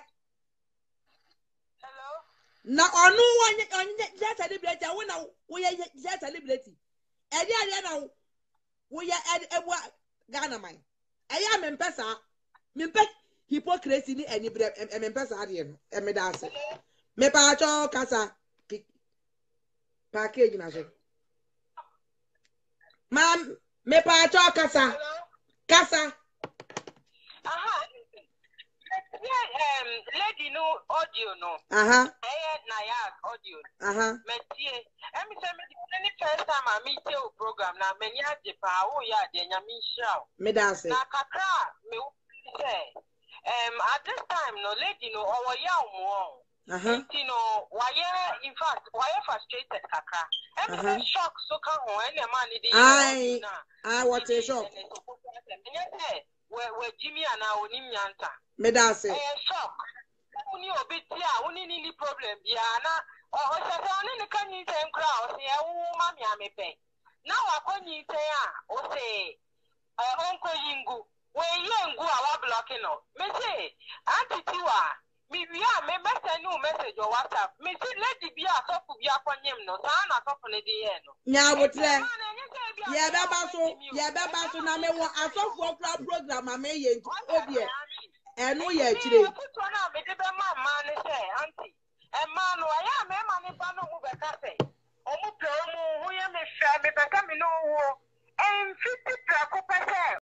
Na onu one just celebrity wona we just celebrity e dey na we ewa Ghana man eya me mpesa me mpe hypocrisy ni eni bre me mpesa ade no e me da ase me pa cho kasa package na so mam me pa cho kasa lady no audio no. audio. Metie. Emi say me the first time I meet you program na many ajepa o ya de nyame hira. Me da say. Na kakra me say at this time no lady no owo ya omo. You know, in fact, why frustrated kakra. Emi shock so kan ho ene man dey. I what a shock. Where Jimmy and I onim yanta. Me da say. Shock. Uni obitia, uni ni problem biana. O se oni ni kan yi tem kra o se e ma mi amepe. Na wa konyi te a o se onko yingu. We yengu awa blocking no. Me say antitiwa me message or WhatsApp. Me see lady be a top of your ponyem no. Sana top on the no. Nya wotre. Ye beba so na me won asofo program ma me ye odie. Enu ye chire. Put one me de be man say auntie. E man no ya me man ni ba no mu be ka say. Omu pe omu hu ye me hwa me be ka me no wo. 50 pra ko pese.